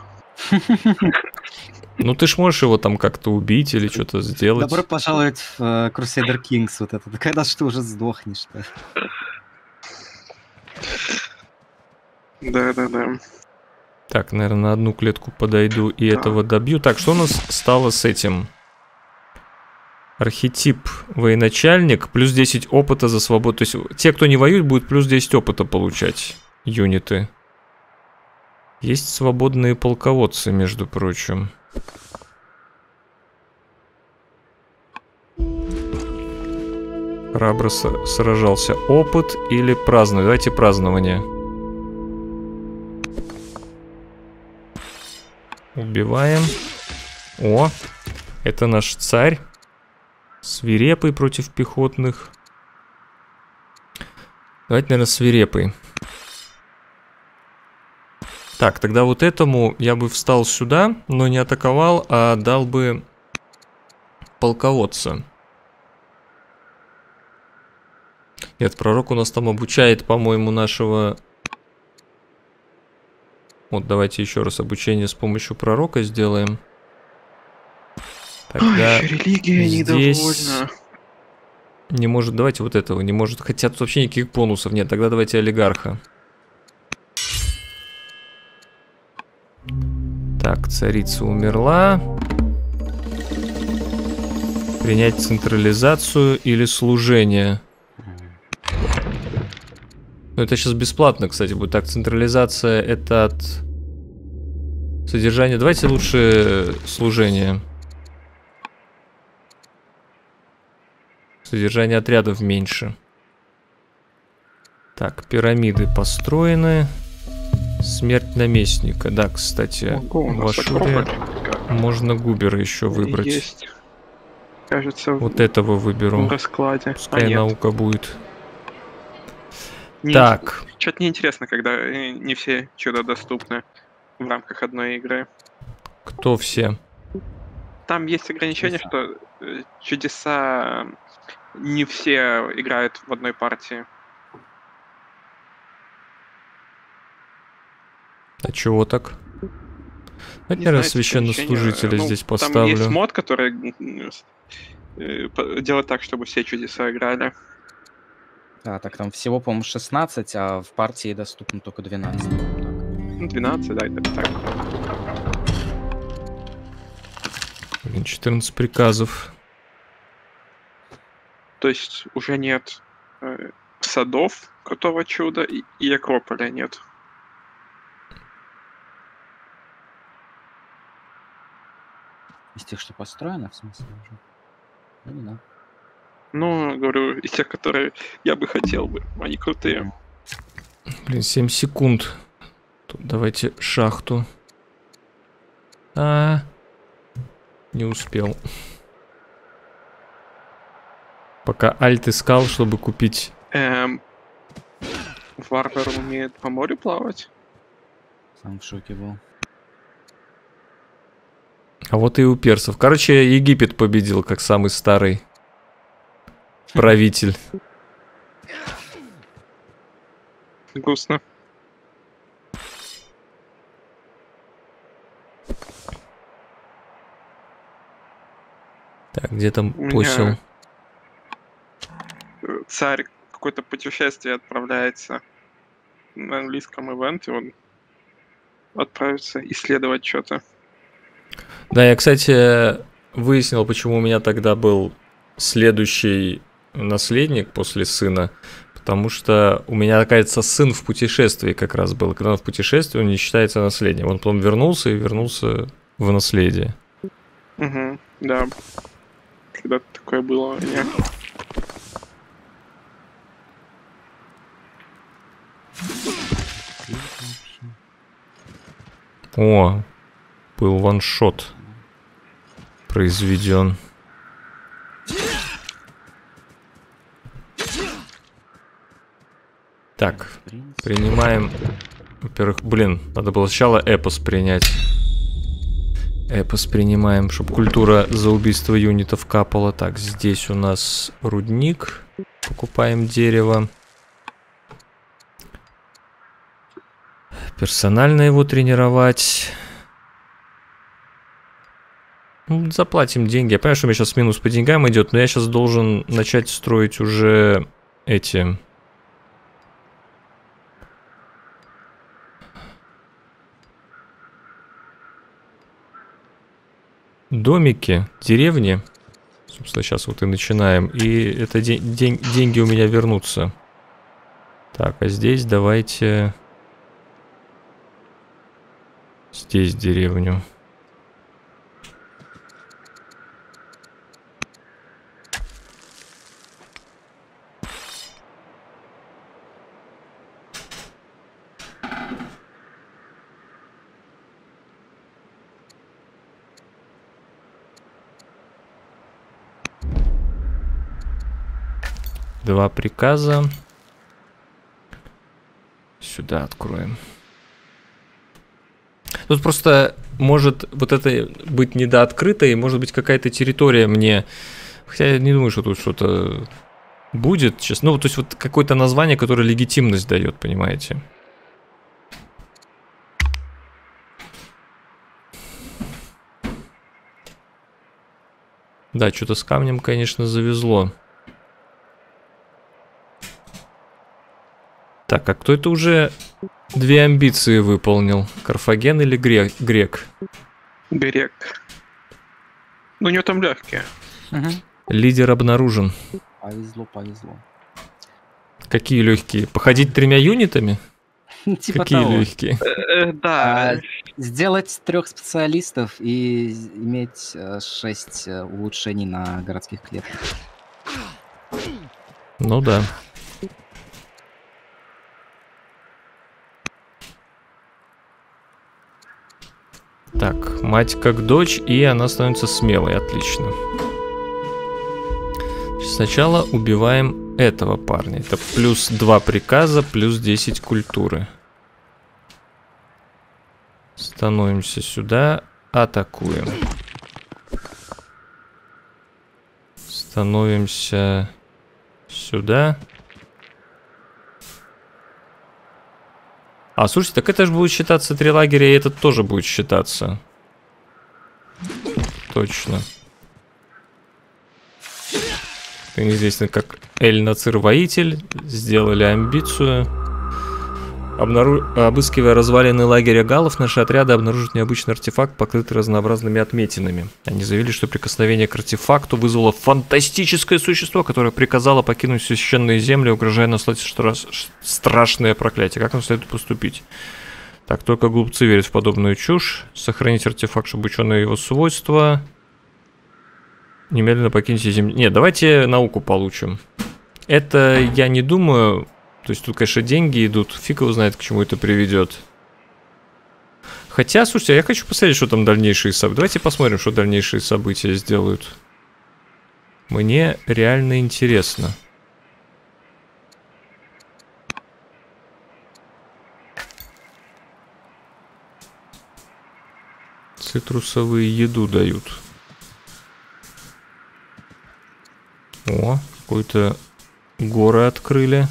Ну ты ж можешь его там как-то убить или что-то сделать. Добро пожаловать в Crusader Kings, вот это. Когда ж ты уже сдохнешь-то? Да. Так, наверное, на одну клетку подойду и этого добью. Так, что у нас стало с этим? Архетип военачальник, плюс 10 опыта за свободу. То есть те, кто не воюет, будут плюс 10 опыта получать. Юниты. Есть свободные полководцы, между прочим. Храбро сражался. Опыт или празднование? Давайте празднование. Убиваем. О, это наш царь. Свирепый против пехотных. Давайте, наверное, свирепый. Так, тогда вот этому я бы встал сюда, но не атаковал, а дал бы полководца. Нет, пророк у нас там обучает, по-моему, нашего... Вот, давайте еще раз обучение с помощью пророка сделаем. Тогда Ой, религия здесь недовольна. не может, давайте вот этого, не может. Хотя тут вообще никаких бонусов нет, тогда давайте олигарха. Так, царица умерла. Принять централизацию или служение. Ну, это сейчас бесплатно, кстати, будет. Так, централизация это от содержания. Давайте лучше служение. Содержание отрядов меньше. Так, пирамиды построены. Смерть наместника. Да, кстати, в Ашуре можно Губера еще выбрать. Есть. Кажется, Вот этого выберу. в раскладе. Пускай нет. наука будет. Не- Так. Что-то неинтересно, когда не все чудо доступны в рамках одной игры. Кто все? Там есть ограничение, что чудеса не все играют в одной партии. А чего так? Не Наверное, знаю, священнослужителя ограничения. здесь Там поставлю. есть мод, который делает так, чтобы все чудеса играли. А, так там всего, по-моему, 16, а в партии доступно только 12. Ну, 12, да, это так. Блин, 14 приказов. То есть уже нет садов крутого чуда и Акрополя нет. Из тех, что построено, в смысле уже? Ну, да. Ну, говорю, из тех, которые я бы хотел бы. Они крутые. Блин, 7 секунд. Тут давайте шахту. Не успел. Пока альт искал, чтобы купить. Варвар умеет по морю плавать. Сам в шоке был. А вот и у персов. Короче, Египет победил, как самый старый правитель. Грустно. Так, где там У меня- посел? царь в какое-то путешествие отправляется на английском ивенте, он отправится исследовать что-то. Да, я, кстати, выяснил, почему у меня тогда был следующий наследник после сына. Потому что у меня, оказывается, сын в путешествии как раз был. Когда он в путешествии, он не считается наследием. Он потом вернулся и вернулся в наследие. Угу, да. Когда-то такое было у меня. О, был ваншот произведен. Так, принимаем. Во-первых, блин, надо было сначала эпос принять. Эпос принимаем, чтобы культура за убийство юнитов капала. Так, здесь у нас рудник. Покупаем дерево. Персонально его тренировать. Ну, заплатим деньги. Я понимаю, что у меня сейчас минус по деньгам идет, но я сейчас должен начать строить уже эти... домики, деревни. Собственно, сейчас вот и начинаем. И это деньги у меня вернутся. Так, а здесь давайте... Здесь деревню. Два приказа. Сюда откроем. Тут просто может вот это быть недооткрыто, и может быть какая-то территория мне... Хотя я не думаю, что тут что-то будет, честно. Ну, то есть вот какое-то название, которое легитимность дает, понимаете? Да, что-то с камнем, конечно, завезло. Так, а кто это уже две амбиции выполнил? Карфаген или грек? Грек. Ну, у него там легкие. Угу. Лидер обнаружен. Повезло, повезло. Какие легкие? Походить 3 юнитами? Типа Какие того. легкие? Да. Сделать 3 специалистов и иметь 6 улучшений на городских клетках. Ну да. Так, мать как дочь, и она становится смелой, отлично. Сначала убиваем этого парня. Это плюс 2 приказа, плюс 10 культуры. Становимся сюда, атакуем. Становимся сюда. А, слушайте, так это же будет считаться 3 лагеря, и этот тоже будет считаться. Точно. Известно как Эль-Нацир Воитель. Сделали амбицию. Обыскивая развалины лагеря галлов, наши отряды обнаружат необычный артефакт, покрытый разнообразными отметинами. Они заявили, что прикосновение к артефакту вызвало фантастическое существо, которое приказало покинуть священные земли, угрожая наслать страшное проклятие. Как нам следует поступить? Так, только глупцы верят в подобную чушь. Сохранить артефакт, чтобы ученые его свойства. Немедленно покиньте землю. Нет, давайте науку получим. Это я не думаю... То есть тут, конечно, деньги идут. Фиг его знает, к чему это приведет. Хотя, слушайте, я хочу посмотреть, что там дальнейшие события. Давайте посмотрим, что дальнейшие события сделают. Мне реально интересно. Цитрусовые еду дают. О, какой-то горы открыли.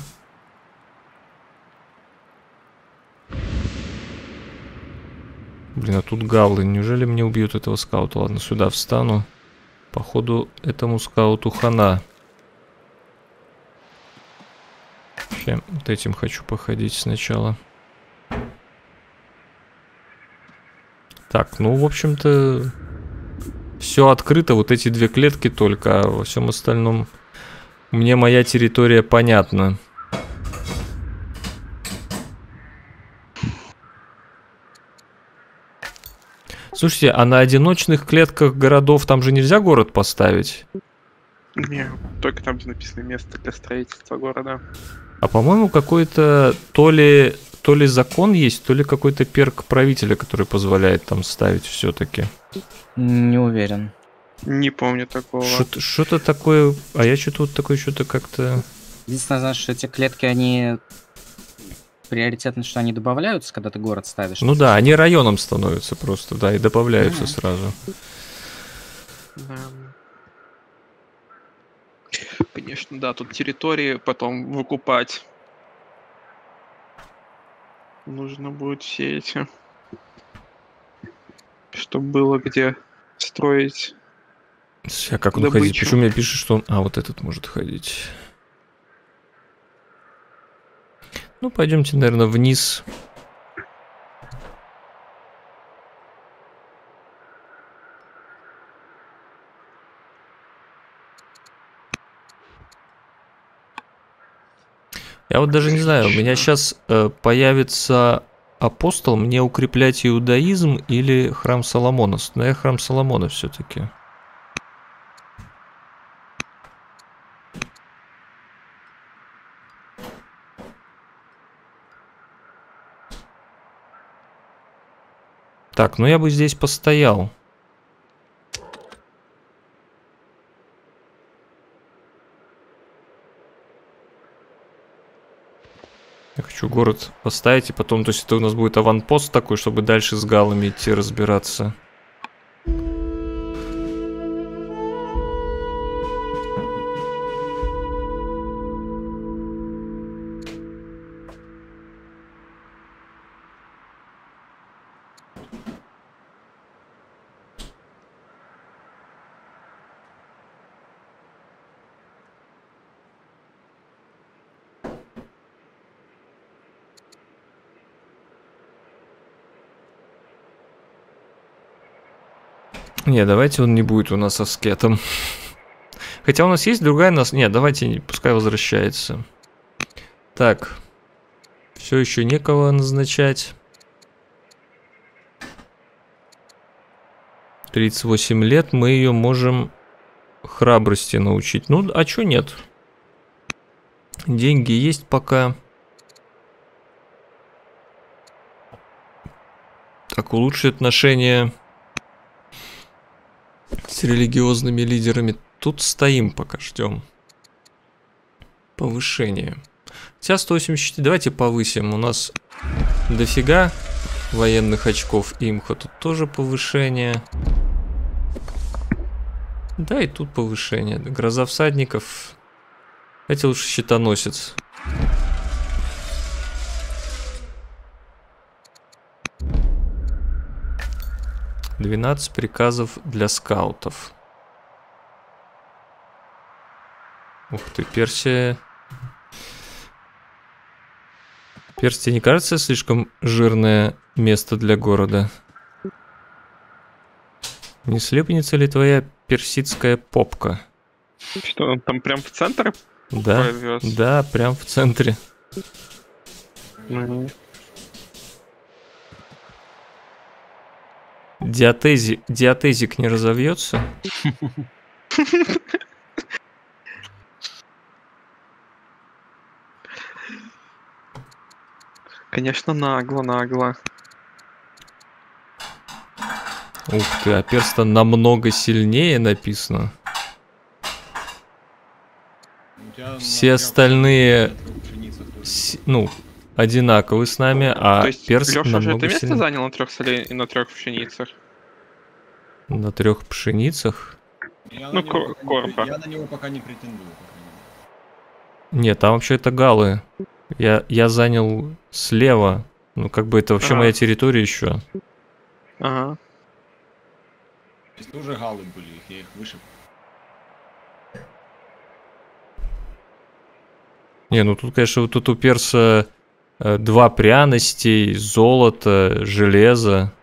Блин, а тут галлы. Неужели мне убьют этого скаута? Ладно, сюда встану. Походу, этому скауту хана. Я вот этим хочу походить сначала. Так, ну, в общем-то, все открыто. Вот эти две клетки только, а во всем остальном мне моя территория понятна. Слушайте, а на одиночных клетках городов там же нельзя город поставить? Не, только там, где написано место для строительства города. А по-моему, какой-то то ли закон есть, то ли какой-то перк правителя, который позволяет там ставить все-таки. Не уверен. Не помню такого. Что-то такое. А я что-то вот такое что-то как-то. Единственное, знаешь, что эти клетки, они приоритетно, что они добавляются, когда ты город ставишь. Ну да, они районом становятся просто, да, и добавляются Ага. сразу. Да. Конечно, да, тут территории потом выкупать. Нужно будет все эти. Чтобы было где строить. А как он ходит? Добычу. Почему мне пишет, что он... А, вот этот может ходить. Ну, пойдемте, наверное, вниз. Я вот даже не знаю, у меня сейчас появится апостол, мне укреплять иудаизм или храм Соломона? Но я храм Соломона все-таки. Так, ну я бы здесь постоял. Я хочу город поставить, и потом, то есть это у нас будет аванпост такой, чтобы дальше с галами идти разбираться. Не, давайте он не будет у нас аскетом. Хотя у нас есть другая нас... Нет, давайте, пускай возвращается. Так. Все еще некого назначать. 38 лет, мы ее можем храбрости научить. Ну, а чё нет? Деньги есть пока. Так, улучшить отношения с религиозными лидерами. Тут стоим, пока ждем. Повышение. Хотя 184, давайте повысим. У нас дофига военных очков имха. Тут тоже повышение. Да, и тут повышение. Гроза всадников. Давайте лучше щитоносец. «12 приказов для скаутов». Ух ты, Персия. Персия не кажется слишком жирное место для города? Не слепнется ли твоя персидская попка? Что, он там прям в центр Да, повез? да, прям в центре. Мгм. Диатезик не разовьется? Конечно, нагло. Ух ты, а перс-то намного сильнее написано. У тебя Все на остальные пшеницах тоже. ну, одинаковы с нами, а То есть перс Леша же это намного место сильнее. занял на 3 солей и на 3 пшеницах? На 3 пшеницах? Я Ну, на него пока не Корпа. я на него пока не претендую. по крайней мере. Нет, там вообще это галы. Я занял слева. Ну, как бы это вообще Ага. моя территория еще. Ага. Здесь тоже галы были, я их вышиб. Не, ну тут, конечно, вот тут у перса 2 пряностей, золото, железо.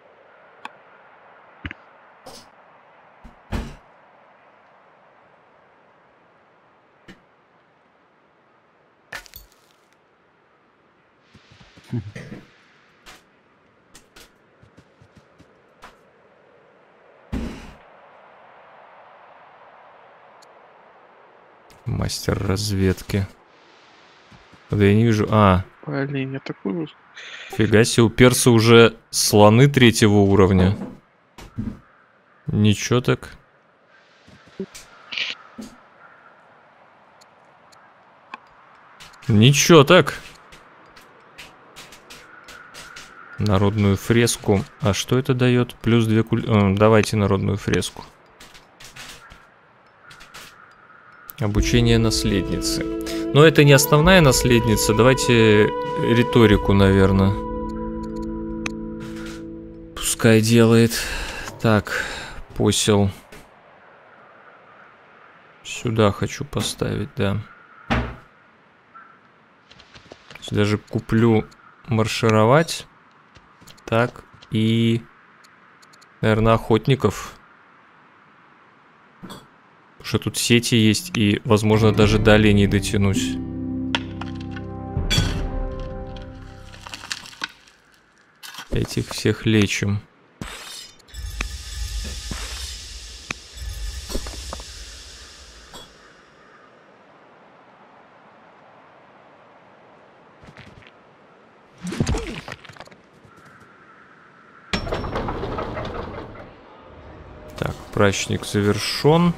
Мастер разведки. Да я не вижу. А, Блин, я такую... фига себе, у перса уже слоны 3-го уровня. Ничего так. Ничего так. Народную фреску. А что это дает? Плюс 2 давайте народную фреску. Обучение наследницы. Но это не основная наследница. Давайте риторику, наверное. Пускай делает. Так, посел. Сюда хочу поставить, да. Даже куплю маршировать. Так, и... наверное, охотников. Потому что тут сети есть, и, возможно, даже до оленей дотянусь. Этих всех лечим. Так, прачник завершен.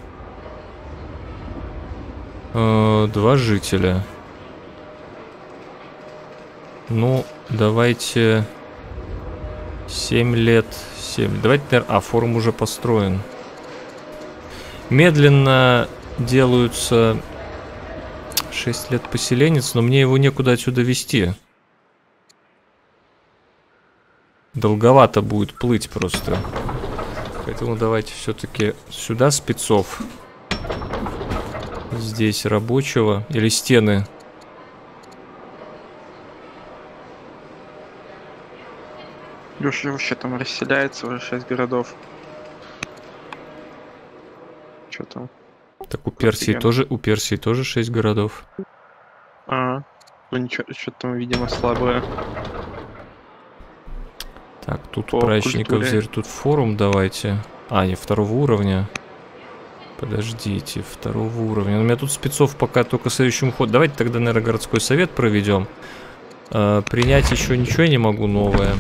2 жителя. Ну, давайте 7 лет. 7. Давайте, наверное... А, форум уже построен. Медленно делаются 6 лет поселенец, но мне его некуда отсюда везти. Долговато будет плыть просто. Поэтому давайте все-таки сюда спецов. Здесь рабочего. Или стены. Леша вообще там расселяется, уже 6 городов. Что там? Так у Персии тоже 6 городов. Ну ничего, что-то там, видимо, слабое. Так, тут По прачников культуре. взять, тут форум давайте. А, не, 2-го уровня. Подождите, 2-го уровня. У меня тут спецов пока только следующим ходом. Давайте тогда, наверное, городской совет проведем. Принять еще ничего я не могу новое.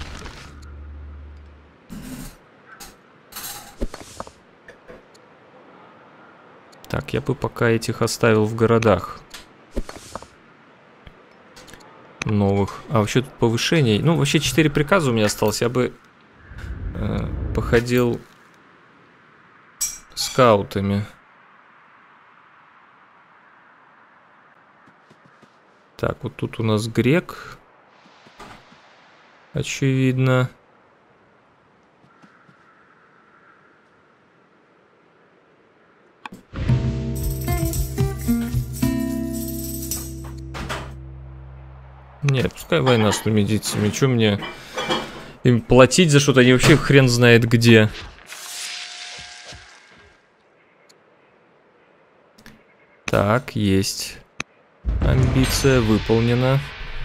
Так, я бы пока этих оставил в городах. Новых. А вообще тут повышение. Ну, вообще 4 приказа у меня осталось. Я бы походил скаутами. Так, вот тут у нас грек. Очевидно. Нет, пускай война с нумидийцами. Чё мне им платить за что-то? Они вообще хрен знает где. Так, есть. Амбиция выполнена.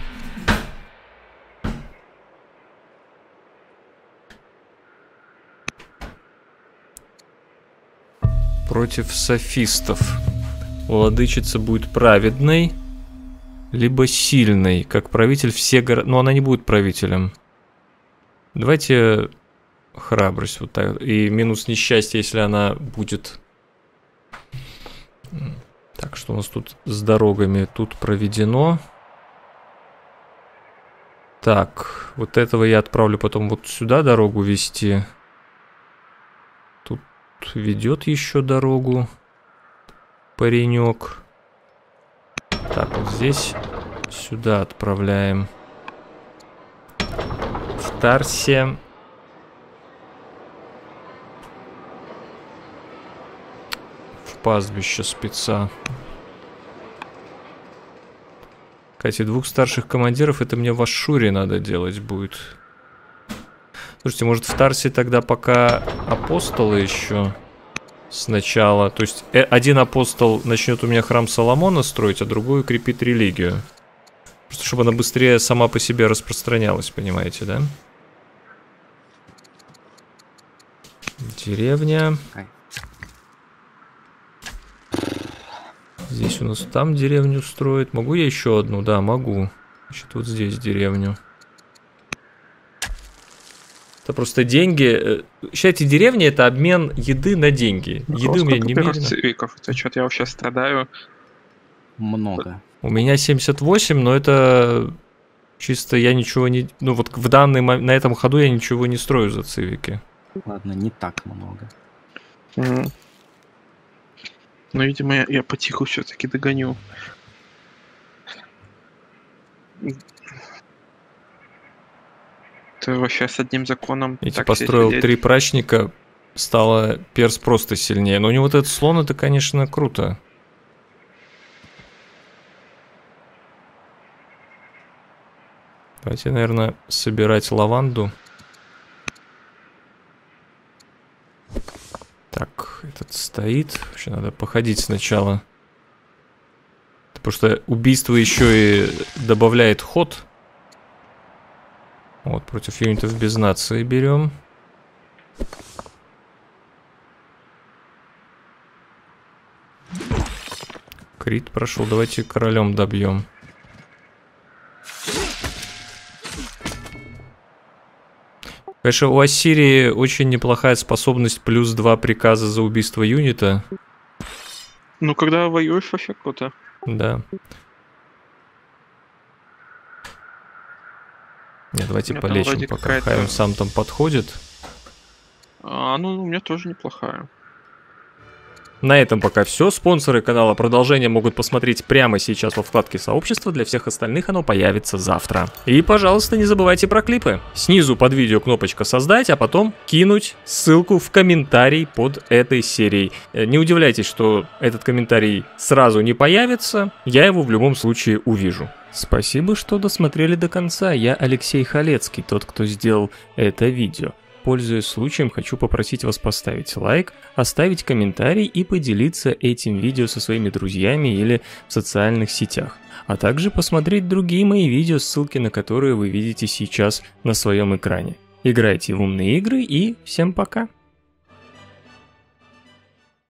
Против софистов. Владычица будет праведной, либо сильной, как правитель все города. Но она не будет правителем. Давайте храбрость вот так. И минус несчастье, если она будет. Так, что у нас тут с дорогами? Тут проведено. Так, вот этого я отправлю потом вот сюда дорогу вести. Тут ведет еще дорогу паренек. Так, вот здесь сюда отправляем. В Тарсе. В пастбище спеца. Кстати, 2 старших командиров, это мне в Ашуре надо делать будет. Слушайте, может в Тарсе тогда пока апостолы еще сначала. То есть один апостол начнет у меня храм Соломона строить, а другой укрепит религию. Просто чтобы она быстрее сама по себе распространялась, понимаете, да? Деревня. Здесь у нас там деревню строят. Могу я еще одну? Да, могу. Значит, вот здесь деревню. Это просто деньги. Считайте, деревня — это обмен еды на деньги. Еды у меня немерено. Это что-то я вообще страдаю. Много. У меня 78, но это чисто я ничего не... Ну вот в данный момент, на этом ходу я ничего не строю за цивики. Ладно, не так много. Угу. Но, видимо, я потиху все-таки догоню. Ты вообще с одним законом... Я построил 3 прачника, стало перс просто сильнее. Но у него вот этот слон, это, конечно, круто. Давайте, наверное, собирать лаванду. Так, этот стоит. Вообще надо походить сначала. Потому что убийство еще и добавляет ход. Вот, против юнитов без нации берем. Крит прошел. Давайте королем добьем. Конечно, у Ассирии очень неплохая способность плюс 2 приказа за убийство юнита. Ну, когда воюешь, вообще круто. Да. Нет, давайте полечим, пока Хайвен сам там подходит. Ну, у меня тоже неплохая. На этом пока все. Спонсоры канала продолжение могут посмотреть прямо сейчас во вкладке сообщества. Для всех остальных оно появится завтра. И, пожалуйста, не забывайте про клипы. Снизу под видео кнопочка «Создать», а потом кинуть ссылку в комментарий под этой серией. Не удивляйтесь, что этот комментарий сразу не появится. Я его в любом случае увижу. Спасибо, что досмотрели до конца. Я Алексей Халецкий, тот, кто сделал это видео. Пользуясь случаем, хочу попросить вас поставить лайк, оставить комментарий и поделиться этим видео со своими друзьями или в социальных сетях. А также посмотреть другие мои видео, ссылки на которые вы видите сейчас на своем экране. Играйте в умные игры и всем пока!